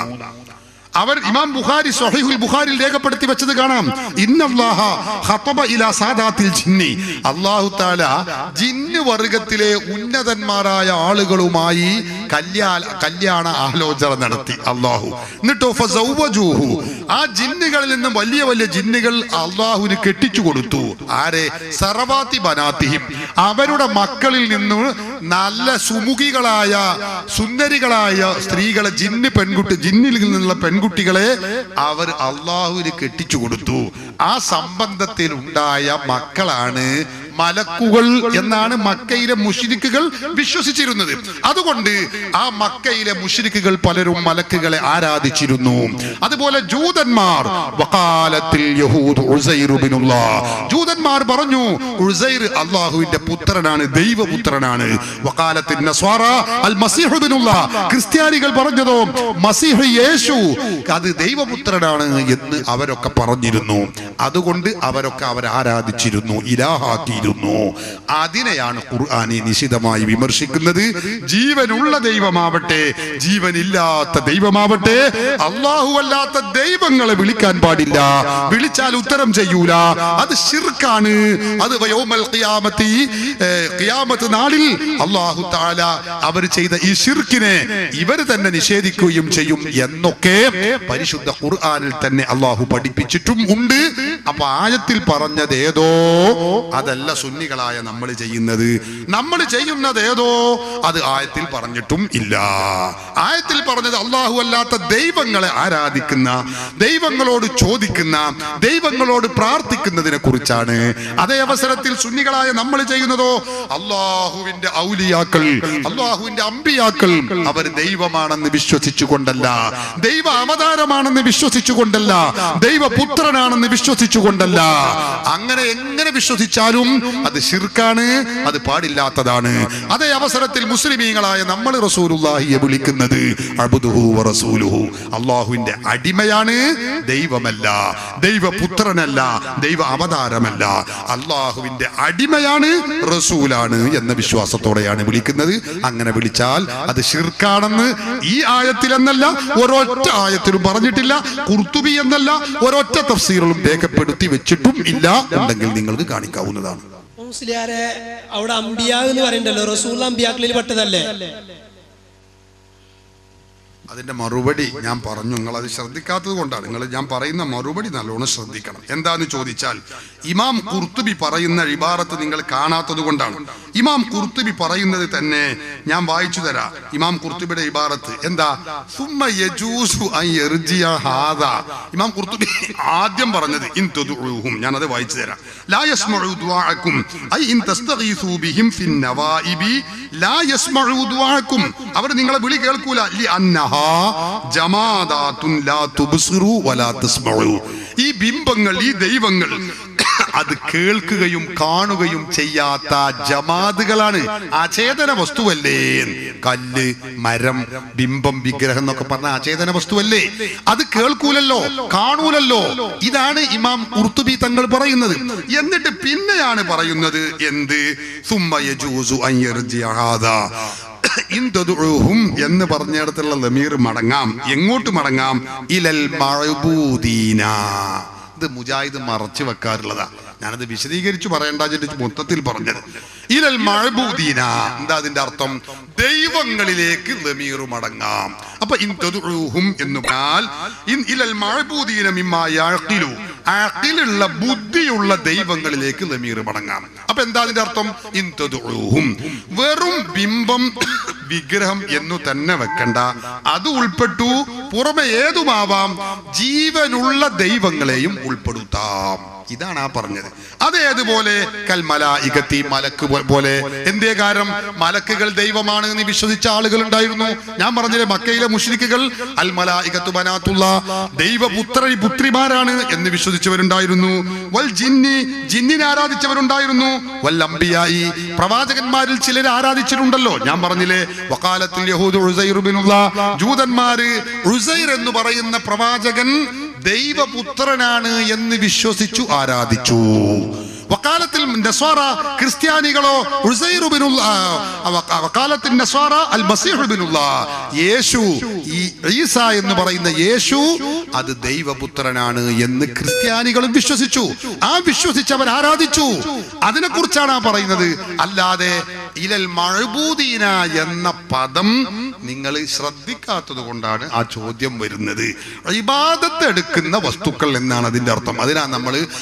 അവർ ഇമാം ബുഖാരി സ്വഹീഹുൽ ബുഖാരിയിൽ രേഖപ്പെടുത്തി വെച്ചത് കാണാം. ഇന്നല്ലാഹ ഖതബ ഇലാ സാദാത്തിൽ ജിന്നി, അല്ലാഹു തആല ജിന്ന് വർഗത്തിലെ ഉന്നതന്മാരായ ആളുകളുമായി കല്യാണ കല്യാണ ആലോചന നടത്തി അല്ലാഹു. എന്നിട്ടോ ഫസൗവജൂഹു, ആ ജിന്നുകളിൽ നിന്നും വലിയ വലിയ ജിന്നുകൾ അല്ലാഹുവിന് കെട്ടിച്ചു കൊടുത്തു. ആരെ? സറവാതി ബനാതിഹിം, അവരുടെ മക്കളിൽ നിന്നും നല്ല സുമുഖികളായ സുന്ദരികളായ സ്ത്രീകളെ, ജിന്ന് പെൺകുട്ടി, ജിന്നിൽ നിന്നുള്ള പെൺകുട്ടി കുട്ടികളെ അവർ അള്ളാഹുവിന് കെട്ടിച്ചു കൊടുത്തു. ആ സംബന്ധത്തിൽ ഉണ്ടായ മക്കളാണ് മലക്കുകൾ എന്നാണ് മക്കയിലെ മുശ്രിക്കുകൾ വിശ്വസിച്ചിരുന്നത്. അതുകൊണ്ട് ആ മക്കയിലെ മുശ്രിക്കുകൾ പലരും മലക്കുകളെ ആരാധിച്ചിരുന്നു. അതുപോലെ ജൂതന്മാർ വഖാലത്തിൽ യഹൂദ് ഉസൈർ ഇബ്നുല്ലാഹ്, ജൂതന്മാർ പറഞ്ഞു ഉസൈർ അല്ലാഹുവിന്റെ പുത്രനാണ്, ദൈവപുത്രനാണ്. വഖാലത്തിൽ നസ്വാറ അൽ മസീഹ് ഇബ്നുല്ലാഹ്, ക്രിസ്ത്യാനികൾ പറഞ്ഞതോ മസീഹ് യേശു അത് ദൈവപുത്രനാണ് എന്ന് അവരൊക്കെ പറഞ്ഞിരുന്നു. അതുകൊണ്ട് അവരൊക്കെ അവരെ ആരാധിച്ചിരുന്നു, ഇലാഹാക്കിയിരുന്നു. അതിനെയാണ് ഖുർആനി നിശിതമായി വിമർശിക്കുന്നത്. ജീവനുള്ള ദൈവമാവട്ടെ ജീവനില്ലാത്ത ദൈവമാവട്ടെ അല്ലാഹു അല്ലാത്ത ദൈവങ്ങളെ വിളിക്കാൻ പാടില്ല. വിളിച്ചാൽ ഉത്തരം ചെയ്യൂല, അത് ശിർക്കാണ്. അത് യൗമൽ ഖിയാമത്തി, ഖിയാമത്ത് നാളിൽ അല്ലാഹു തആല അവർ ചെയ്ത ഈ ശിർക്കിനെ ഇവർ തന്നെ നിഷേധിക്കുകയും ചെയ്യും എന്നൊക്കെ പരിശുദ്ധ ഖുർആനിൽ തന്നെ അല്ലാഹു പഠിപ്പിച്ചിട്ടും ഉണ്ട്. അപ്പൊ ആയത്തിൽ പറഞ്ഞത് ഏതോ അതല്ല സുന്നികളായ നമ്മൾ ചെയ്യുന്നത്. നമ്മൾ ചെയ്യുന്നത് ഏതോ അത് ആയത്തിൽ പറഞ്ഞിട്ടും ഇല്ല. ആയത്തിൽ പറഞ്ഞത് അല്ലാഹു അല്ലാത്ത ദൈവങ്ങളെ ആരാധിക്കുന്ന, ദൈവങ്ങളോട് ചോദിക്കുന്ന, ദൈവങ്ങളോട് പ്രാർത്ഥിക്കുന്നതിനെ കുറിച്ചാണ്. അതേ അവസരത്തിൽ സുന്നികളായ നമ്മൾ ചെയ്യുന്നതോ അല്ലാഹുവിന്റെ ഔലിയാക്കൾ, അല്ലാഹുവിന്റെ അമ്പിയാക്കൾ അവർ ദൈവമാണെന്ന് വിശ്വസിച്ചുകൊണ്ടല്ല, ദൈവ അവതാരമാണെന്ന് വിശ്വസിച്ചുകൊണ്ടല്ല, ദൈവപുത്രനാണെന്ന് വിശ്വസിച്ചുകൊണ്ടല്ല. അങ്ങനെ എങ്ങനെ വിശ്വസിച്ചാലും അത് ശിർക്കാണ്, അത് പാടില്ലാത്തതാണ്. അതേ അവസരത്തിൽ മുസ്ലിമീങ്ങളായ നമ്മൾ റസൂലുള്ളാഹിയെ വിളിക്കുന്നത് അബ്ദുഹു വ റസൂലുഹു, അല്ലാഹുവിന്റെ അടിമയാണ്, ദൈവമല്ല, ദൈവപുത്രനല്ല, ദൈവ അവതാരമല്ല, അല്ലാഹുവിന്റെ അടിമയാണ്, റസൂലാണ് എന്ന വിശ്വാസത്തോടെയാണ് വിളിക്കുന്നത്. അങ്ങനെ വിളിച്ചാൽ അത് ശിർക്കാണെന്ന് ഈ ആയത്തിൽ എന്നല്ല ഒരൊറ്റ ആയത്തിലും പറഞ്ഞിട്ടില്ല. ഖുർത്തുബി എന്നല്ല ഒരൊറ്റ തഫ്സീറിലും രേഖപ്പെടുത്തി വെച്ചിട്ടും ഇല്ല. ഉണ്ടെങ്കിൽ നിങ്ങൾക്ക് കാണിക്കാവുന്നതാണ്. മുസ്ലിയാരെ അവിടെ അമ്പിയാ എന്ന് പറയണ്ടല്ലോ, റസൂൽ അമ്പിയാക്കളിൽ പെട്ടതല്ലേ? അതിന്റെ മറുപടി ഞാൻ പറഞ്ഞു, നിങ്ങൾ അത് ശ്രദ്ധിക്കാത്തത് കൊണ്ടാണ്. നിങ്ങൾ ഞാൻ പറയുന്ന മറുപടി നല്ലോണം ശ്രദ്ധിക്കണം. എന്താന്ന് ചോദിച്ചാൽ ഇമാം ഖുർത്തുബി പറയുന്ന ഇബാറത്ത് നിങ്ങൾ കാണാത്തത് കൊണ്ടാണ്. ഇമാം ഖുർത്തുബി പറയുന്നത് തന്നെ ഞാൻ വായിച്ചു തരാം. ഇമാം ഖുർത്തുബിയുടെ ഇബാറത്ത് എന്താ? സുമ്മ യജൂസു അൻ യർജിയ ഹാദാ. ഇമാം ഖുർത്തുബി ആദ്യം പറഞ്ഞത് ഇൻ തുദഉഹും, ഞാൻ അത് വായിച്ചു തരാം. ലാ യസ്മഉ ദുആഅക്കും ഐ ഇൻ തസ്തഗീസു ബിഹിം ഫിൻ നവാഇബി ലാ യസ്മഉ ദുആഅക്കും, അവർ നിങ്ങളെ വിളി കേൾക്കൂല. ലി അന്നഹ ജമാദാതുൻ ലാ തുബ്സിറു വലാ തസ്മഉ. ഈ ബിംബങ്ങൾ, ഈ ദൈവങ്ങൾ അത് കേൾക്കുകയും കാണുകയും ചെയ്യാത്ത ജമാദുകളാണ്, അചേതന വസ്തുവല്ലേ. കല്ല്, മരം, ബിംബം, വിഗ്രഹം എന്നൊക്കെ പറഞ്ഞ അചേതന വസ്തുവല്ലേ. അത് കേൾക്കൂലല്ലോ, കാണൂലല്ലോ. ഇതാണ് ഇമാം ഖുർത്തുബി തങ്ങൾ പറയുന്നത്. എന്നിട്ട് പിന്നെയാണ് പറയുന്നത് എന്ത്? സുമ്മ യജൂസു അൻ യർജിഅ ഹാദാ എന്ന് പറഞ്ഞിടത്തുള്ള ലമീർ മടങ്ങാം. എങ്ങോട്ട് മടങ്ങാം? ഇലൽ മഅബൂദീന. ഇത് മുജാഹിദ് മറച്ചു വെക്കാറുള്ളതാ. ഞാനത് വിശദീകരിച്ചു പറയേണ്ട മൊത്തത്തിൽ പറഞ്ഞത്. ഇലൽ മഅബൂദീന എന്താ അതിന്റെ അർത്ഥം? ദൈവങ്ങളിലേക്ക് ലമീർ മടങ്ങാം. അപ്പൊ ഇൻ തദ്ഉഹും എന്ന് പറഞ്ഞാൽ ഇൻ ഇലൽ മഅബൂദീന മിമ്മാ യഅഖിലു, അഖിലുള്ള ബുദ്ധിയുള്ള ദൈവങ്ങളിലേക്ക് ലമീർ മടങ്ങാം. അപ്പൊ എന്താ അതിന്റെ അർത്ഥം? ഇൻ തദ്ഉഹും, വെറും ബിംബം, വിഗ്രഹം എന്നു തന്നെ വെക്കണ്ട, അത് ഉൾപ്പെട്ടു. പുറമെ ഏതുമാവാം, ജീവനുള്ള ദൈവങ്ങളെയും ഉൾപ്പെടുത്താം. ഇതാണ് ആ പറഞ്ഞത്. അതേതുപോലെ കൽമലായികത്തി, മലക്ക് പോലെ. എന്തേ കാരണം? മലക്കുകൾ ദൈവമാണ് എന്ന് വിശ്വസിച്ച ആളുകൾ ഉണ്ടായിരുന്നു. ഞാൻ പറഞ്ഞില്ലേ, മക്കയിലെ മുശ്രിക്കുകൾ അൽ മലായികത്തു ബനാത്തുള്ള, ദൈവപുത്ര പുത്രിമാരാണ് എന്ന് വിശ്വസിച്ചവരുണ്ടായിരുന്നു. വൽ ജിന്നി, ജിന്നിനെ ആരാധിച്ചവരുണ്ടായിരുന്നു. വൽ അംബിയായി, പ്രവാചകന്മാരിൽ ചിലരെ ആരാധിച്ചിട്ടുണ്ടല്ലോ. ഞാൻ പറഞ്ഞില്ലേ, വഖാലത്തുൽ യഹൂദു ഉസൈർ ഇബ്നുല്ലാഹ്, ജൂതന്മാര് ഉസൈർ എന്ന് പറയുന്ന പ്രവാചകൻ ദൈവപുത്രനാണ് എന്ന് വിശ്വസിച്ചു ആരാധിച്ചു. വക്കാലത്തിൽ നസ്വാറ, ക്രിസ്ത്യാനികളോ ഉസൈർ ഇബ്നുല്ലാഹ്, വക്കാലത്തിൽ നസ്വാറ അൽ മസീഹ് ഇബ്നുല്ലാഹ്, യേശു, ഈ ഈസ എന്ന് പറയുന്ന യേശു അത് ദൈവപുത്രനാണ് എന്ന് ക്രിസ്ത്യാനികളും വിശ്വസിച്ചു. ആ വിശ്വസിച്ചവർ ആരാധിച്ചു. അതിനെ കുറിച്ചാണ് ആ പറയുന്നത്. അല്ലാതെ ഇലൽ മഅബൂദീന എന്ന പദം നിങ്ങൾ ശ്രദ്ധിക്കാത്തത് കൊണ്ടാണ് ആ ചോദ്യം വരുന്നത്. ഇബാദത്ത് എടുക്കുന്ന വസ്തുക്കൾ എന്നാണ് അതിന്റെ അർത്ഥം. അതിനാണ് നമ്മൾ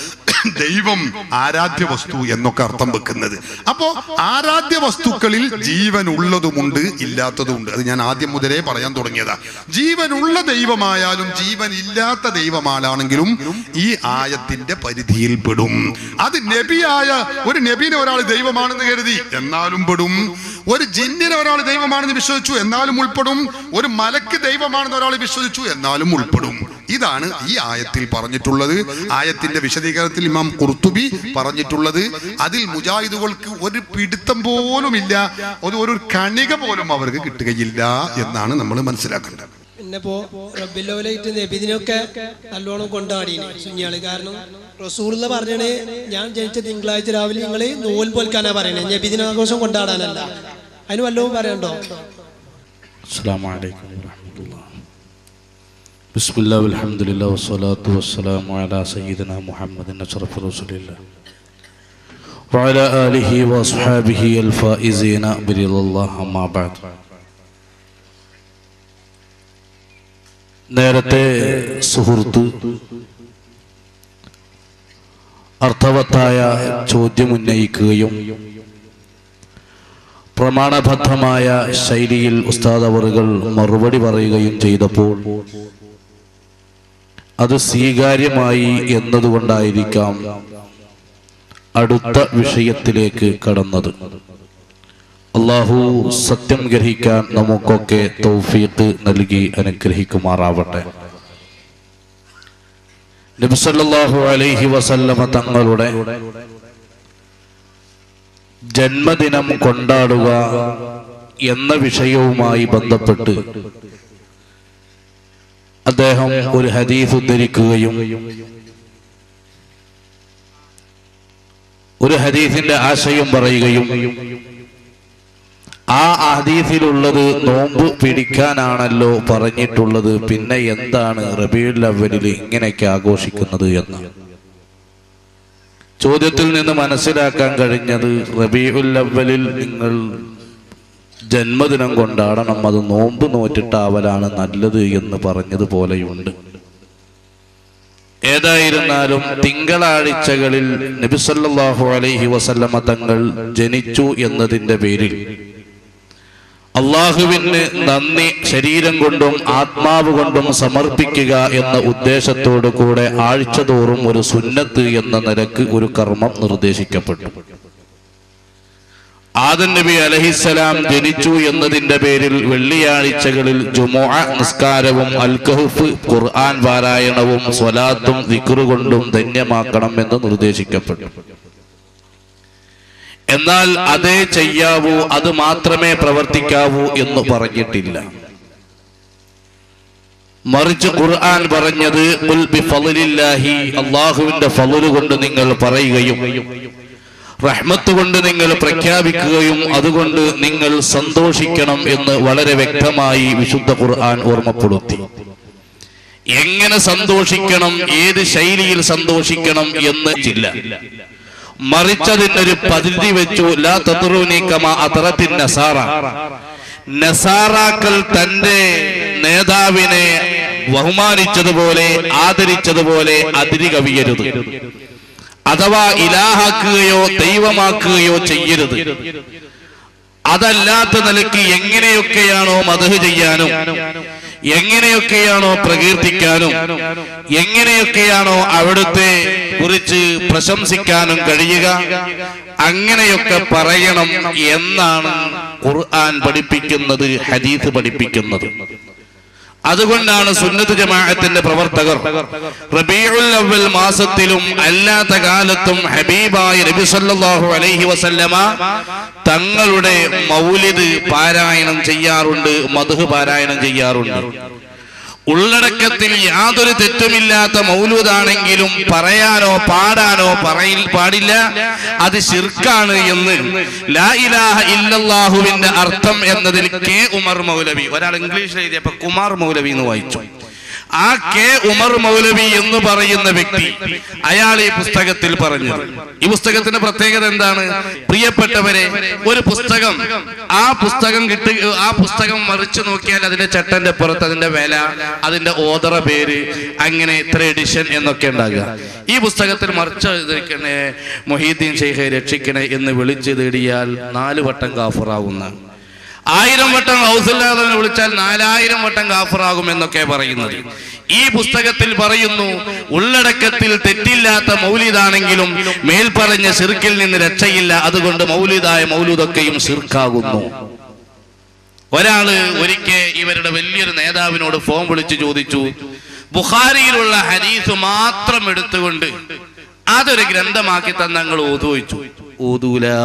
ദൈവം ആരാധ്യ വസ്തു എന്നൊക്കെ അർത്ഥം വെക്കുന്നത്. അപ്പോ ആരാധ്യ വസ്തുക്കളിൽ ജീവൻ ഉള്ളതുമുണ്ട്, ഇല്ലാത്തതുമുണ്ട്. അത് ഞാൻ ആദ്യം മുതലേ പറയാൻ തുടങ്ങിയതാ. ജീവനുള്ള ദൈവമായാലും ജീവൻ ഇല്ലാത്ത ദൈവമാണെങ്കിലും ഈ ആയത്തിന്റെ പരിധിയിൽ പെടും. അത് നബിയായ ഒരു നബിനെ ഒരാൾ ദൈവമാണെന്ന് കരുതി എന്നാലും പെടും. ഒരു ജിന്നിനെ ഒരാൾ ദൈവമാണെന്ന് വിശ്വസിച്ചു എന്നാലും ഉൾപ്പെടും. ഒരു മലക്ക് ദൈവമാണെന്ന് ഒരാൾ വിശ്വസിച്ചു എന്നാലും ഉൾപ്പെടും. ഇതാണ് ഈ ആയത്തിൽ പറഞ്ഞിട്ടുള്ളത്. ആയത്തിന്റെ വിശദീകരണത്തിൽ ഇമാം ഖുർത്തുബി പറഞ്ഞിട്ടുള്ളത് അതിൽ മുജാഹിദുകൾക്ക് ഒരു പിടുത്തം പോലും ഇല്ല, ഒരു ഒരു കണിക പോലും അവർക്ക് കിട്ടുകയില്ല എന്നാണ് നമ്മൾ മനസ്സിലാക്കേണ്ടത്. പിന്നെ ഇപ്പോ റബ്ബിലോലായിട്ട് നബിദിനൊക്കെ നല്ലോണം കൊണ്ടാടിയാണ് സുന്നിയാള്. കാരണം റസൂലുള്ള പറഞ്ഞേ ഞാൻ ജനിച്ച തിങ്കളാഴ്ച രാവിലെ നിങ്ങള് നോൽ പോൽക്കാനാ പറയണേ, നബിദിനാഘോഷം കൊണ്ടാടാനല്ല. അതിന് വല്ലതും പറയണ്ടോ? അസ്സലാമു അലൈക്കും വറഹ്മത്തുള്ളാഹി. ബിസ്മില്ലാഹി വൽഹംദുലില്ലാഹി വസ്സലാത്തു വസ്സലാമു അലാ സയ്യിദിനാ മുഹമ്മദിൻ അഷ്റഫി റസൂലില്ലാഹ് വഅലാ ആലിഹി വഅസ്ഹാബിഹി അൽ ഫായിസീന ബിറിദല്ലാഹി അമ്മാ ബഅദ്. നേരത്തെ സുഹൃത്ത് അർത്ഥവത്തായ ചോദ്യം ഉന്നയിക്കുകയും പ്രമാണബദ്ധമായ ശൈലിയിൽ ഉസ്താദ് അവറുകൾ മറുപടി പറയുകയും ചെയ്തപ്പോൾ അത് സ്വീകാര്യമായി എന്നതുകൊണ്ടായിരിക്കാം അടുത്ത വിഷയത്തിലേക്ക് കടന്നത്. അല്ലാഹു സത്യം ഗ്രഹിക്കാൻ നമുക്കൊക്കെ തൗഫീഖ് നൽകി അനുഗ്രഹിക്കുമാറാവട്ടെ. നബി സല്ലല്ലാഹു അലൈഹി വസല്ലമ തങ്ങളുടെ ജന്മദിനം കൊണ്ടാടുക എന്ന വിഷയവുമായി ബന്ധപ്പെട്ട് അദ്ദേഹം ഒരു ഹദീസ് ഉദ്ധരിക്കുകയും ഒരു ഹദീസിന്റെ ആശയം പറയുകയും ആ ഹദീസിലുള്ളത് നോമ്പ് പിടിക്കാനാണല്ലോ പറഞ്ഞിട്ടുള്ളത്, പിന്നെ എന്താണ് റബീഉൽ അവ്വലിൽ ഇങ്ങനെയൊക്കെ ആഘോഷിക്കുന്നത് എന്ന് ചോദ്യത്തിൽ നിന്ന് മനസ്സിലാക്കാൻ കഴിഞ്ഞത് റബീഉൽ അവ്വലിൽ നിങ്ങൾ ജന്മദിനം കൊണ്ടാടണം, അത് നോമ്പ് നോറ്റിട്ടാവലാണ് നല്ലത് എന്ന് പറഞ്ഞതുപോലെയുണ്ട്. ഏതായിരുന്നാലും തിങ്കളാഴ്ചകളിൽ നബി സല്ലല്ലാഹു അലൈഹി വസല്ലമ തങ്ങൾ ജനിച്ചു എന്നതിന്റെ പേരിൽ അള്ളാഹുവിന് നന്ദി ശരീരം കൊണ്ടും ആത്മാവ് കൊണ്ടും സമർപ്പിക്കുക എന്ന ഉദ്ദേശത്തോടു കൂടെ ആഴ്ചതോറും ഒരു സുന്നത്ത് എന്ന നിലക്ക് ഒരു കർമ്മം നിർദ്ദേശിക്കപ്പെട്ടു. ആദം നബി അലൈഹിസ്സലാം ജനിച്ചു എന്നതിന്റെ പേരിൽ വെള്ളിയാഴ്ചകളിൽ ജുമുഅ നിസ്കാരവും അൽ കഹ്ഫ് ഖുർആൻ പാരായണവും സ്വലാത്തും ദിക്റ് കൊണ്ടും ധന്യമാക്കണം എന്ന് നിർദ്ദേശിക്കപ്പെട്ടു. എന്നാൽ അതേ ചെയ്യാവൂ, അത് മാത്രമേ പ്രവർത്തിക്കാവൂ എന്ന് പറഞ്ഞിട്ടില്ല. മറിച്ച് ഖുർആൻ പറഞ്ഞത് ഖുൽ ബിഫളില്ലാഹി, അല്ലാഹുവിന്റെ ഫളല് കൊണ്ട് നിങ്ങൾ പറയുകയും റഹ്മത്ത് കൊണ്ട് നിങ്ങൾ പ്രഖ്യാപിക്കുകയും അതുകൊണ്ട് നിങ്ങൾ സന്തോഷിക്കണം എന്ന് വളരെ വ്യക്തമായി വിശുദ്ധ ഖുർആൻ ഓർമ്മപ്പെടുത്തി. എങ്ങനെ സന്തോഷിക്കണം, ഏത് ശൈലിയിൽ സന്തോഷിക്കണം എന്ന് ഇല്ല. മറിച്ചതിനൊരു പദ്ധതി വെച്ചു. ലാ തത്റൂനി കമാ അത്റത്തിൻ നസാറ, നസാറാക്കൾ തന്റെ നേതാവിനെ ബഹുമാനിച്ചതുപോലെ ആദരിച്ചതുപോലെ അതിരി കവിയരുത്, അഥവാ ഇലാഹാക്കുകയോ ദൈവമാക്കുകയോ ചെയ്യരുത്. അതല്ലാത്ത നിലയ്ക്ക് എങ്ങനെയൊക്കെയാണോ മദ്ഹ് ചെയ്യാനും എങ്ങനെയൊക്കെയാണോ പ്രകീർത്തിക്കാനും എങ്ങനെയൊക്കെയാണോ അവിടുത്തെ കുറിച്ച് പ്രശംസിക്കാനും കഴിയുക അങ്ങനെയൊക്കെ പറയണം എന്നാണ് ഖുർആൻ പഠിപ്പിക്കുന്നത്, ഹദീസ് പഠിപ്പിക്കുന്നത്. അതുകൊണ്ടാണ് സുന്നത്ത് ജമാഅത്തിന്റെ പ്രവർത്തകർ റബീഉൽ അവ്വൽ മാസത്തിലും അല്ലാത്ത കാലത്തും ഹബീബായ നബി സല്ലല്ലാഹു അലൈഹി വസല്ലമ തങ്ങളുടെ മൗലിദ് പാരായണം ചെയ്യാറുണ്ട്, മദ്ഹ് പാരായണം ചെയ്യാറുണ്ട്. ഉള്ളടക്കത്തിൽ യാതൊരു തെറ്റുമില്ലാത്ത മൗലൂദാണെങ്കിലും പറയാനോ പാടാനോ പറയിൽ പാടില്ല, അത് ശിർക്കാണ് എന്ന് ലാ ഇലാഹ ഇല്ലല്ലാഹുവിന്റെ അർത്ഥം എന്നതിൽ കെ ഉമർ മൗലവി, ഒരാൾ ഇംഗ്ലീഷിൽ എഴുതിയപ്പോ കുമാർ മൗലവി എന്ന് വായിച്ചു. ആ കെ ഉമർ മൗലവി എന്ന് പറയുന്ന വ്യക്തി അയാൾ ഈ പുസ്തകത്തിൽ പറഞ്ഞു. ഈ പുസ്തകത്തിന്റെ പ്രത്യേകത എന്താണ്? പ്രിയപ്പെട്ടവരെ, ഒരു പുസ്തകം, ആ പുസ്തകം കിട്ടി, ആ പുസ്തകം മറിച്ചു നോക്കിയാൽ അതിന്റെ ചട്ടന്റെ പുറത്ത് അതിന്റെ വില, അതിന്റെ ഓദറ പേര്, അങ്ങനെ ഇത്ര എഡിഷൻ എന്നൊക്കെ ഉണ്ടാകുക. ഈ പുസ്തകത്തിൽ മറിച്ച് എഴുതിക്കണേ മൊഹീദ്ദീൻ ശൈഖെ രക്ഷിക്കണേ എന്ന് വിളിച്ചു തേടിയാൽ നാല് വട്ടം കാഫിറാകുന്ന, ആയിരം വട്ടം ഹൗസുല്ലാദനെ വിളിച്ചാൽ നാലായിരം വട്ടം കാഫിറാകും എന്നൊക്കെ പറയുന്നത്. ഈ പുസ്തകത്തിൽ പറയുന്നു, ഉള്ളടക്കത്തിൽ തെറ്റില്ലാത്ത മൗലിദാണെങ്കിലും മേൽപ്പറഞ്ഞ ശിർക്കിൽ നിന്ന് രക്ഷയില്ല, അതുകൊണ്ട് മൗലിദായ മൗലൂദൊക്കെയും ശിർക്കാകുന്നു. ഒരാള് ഒരിക്കൽ ഇവരുടെ വലിയൊരു നേതാവിനോട് ഫോൺ വിളിച്ച് ചോദിച്ചു, ബുഖാരിയിലുള്ള ഹദീസ് മാത്രം എടുത്തുകൊണ്ട് അതൊരു ഗ്രന്ഥമാക്കി തന്നങ്ങൾ ഓതു വെച്ചു. ഓതൂല.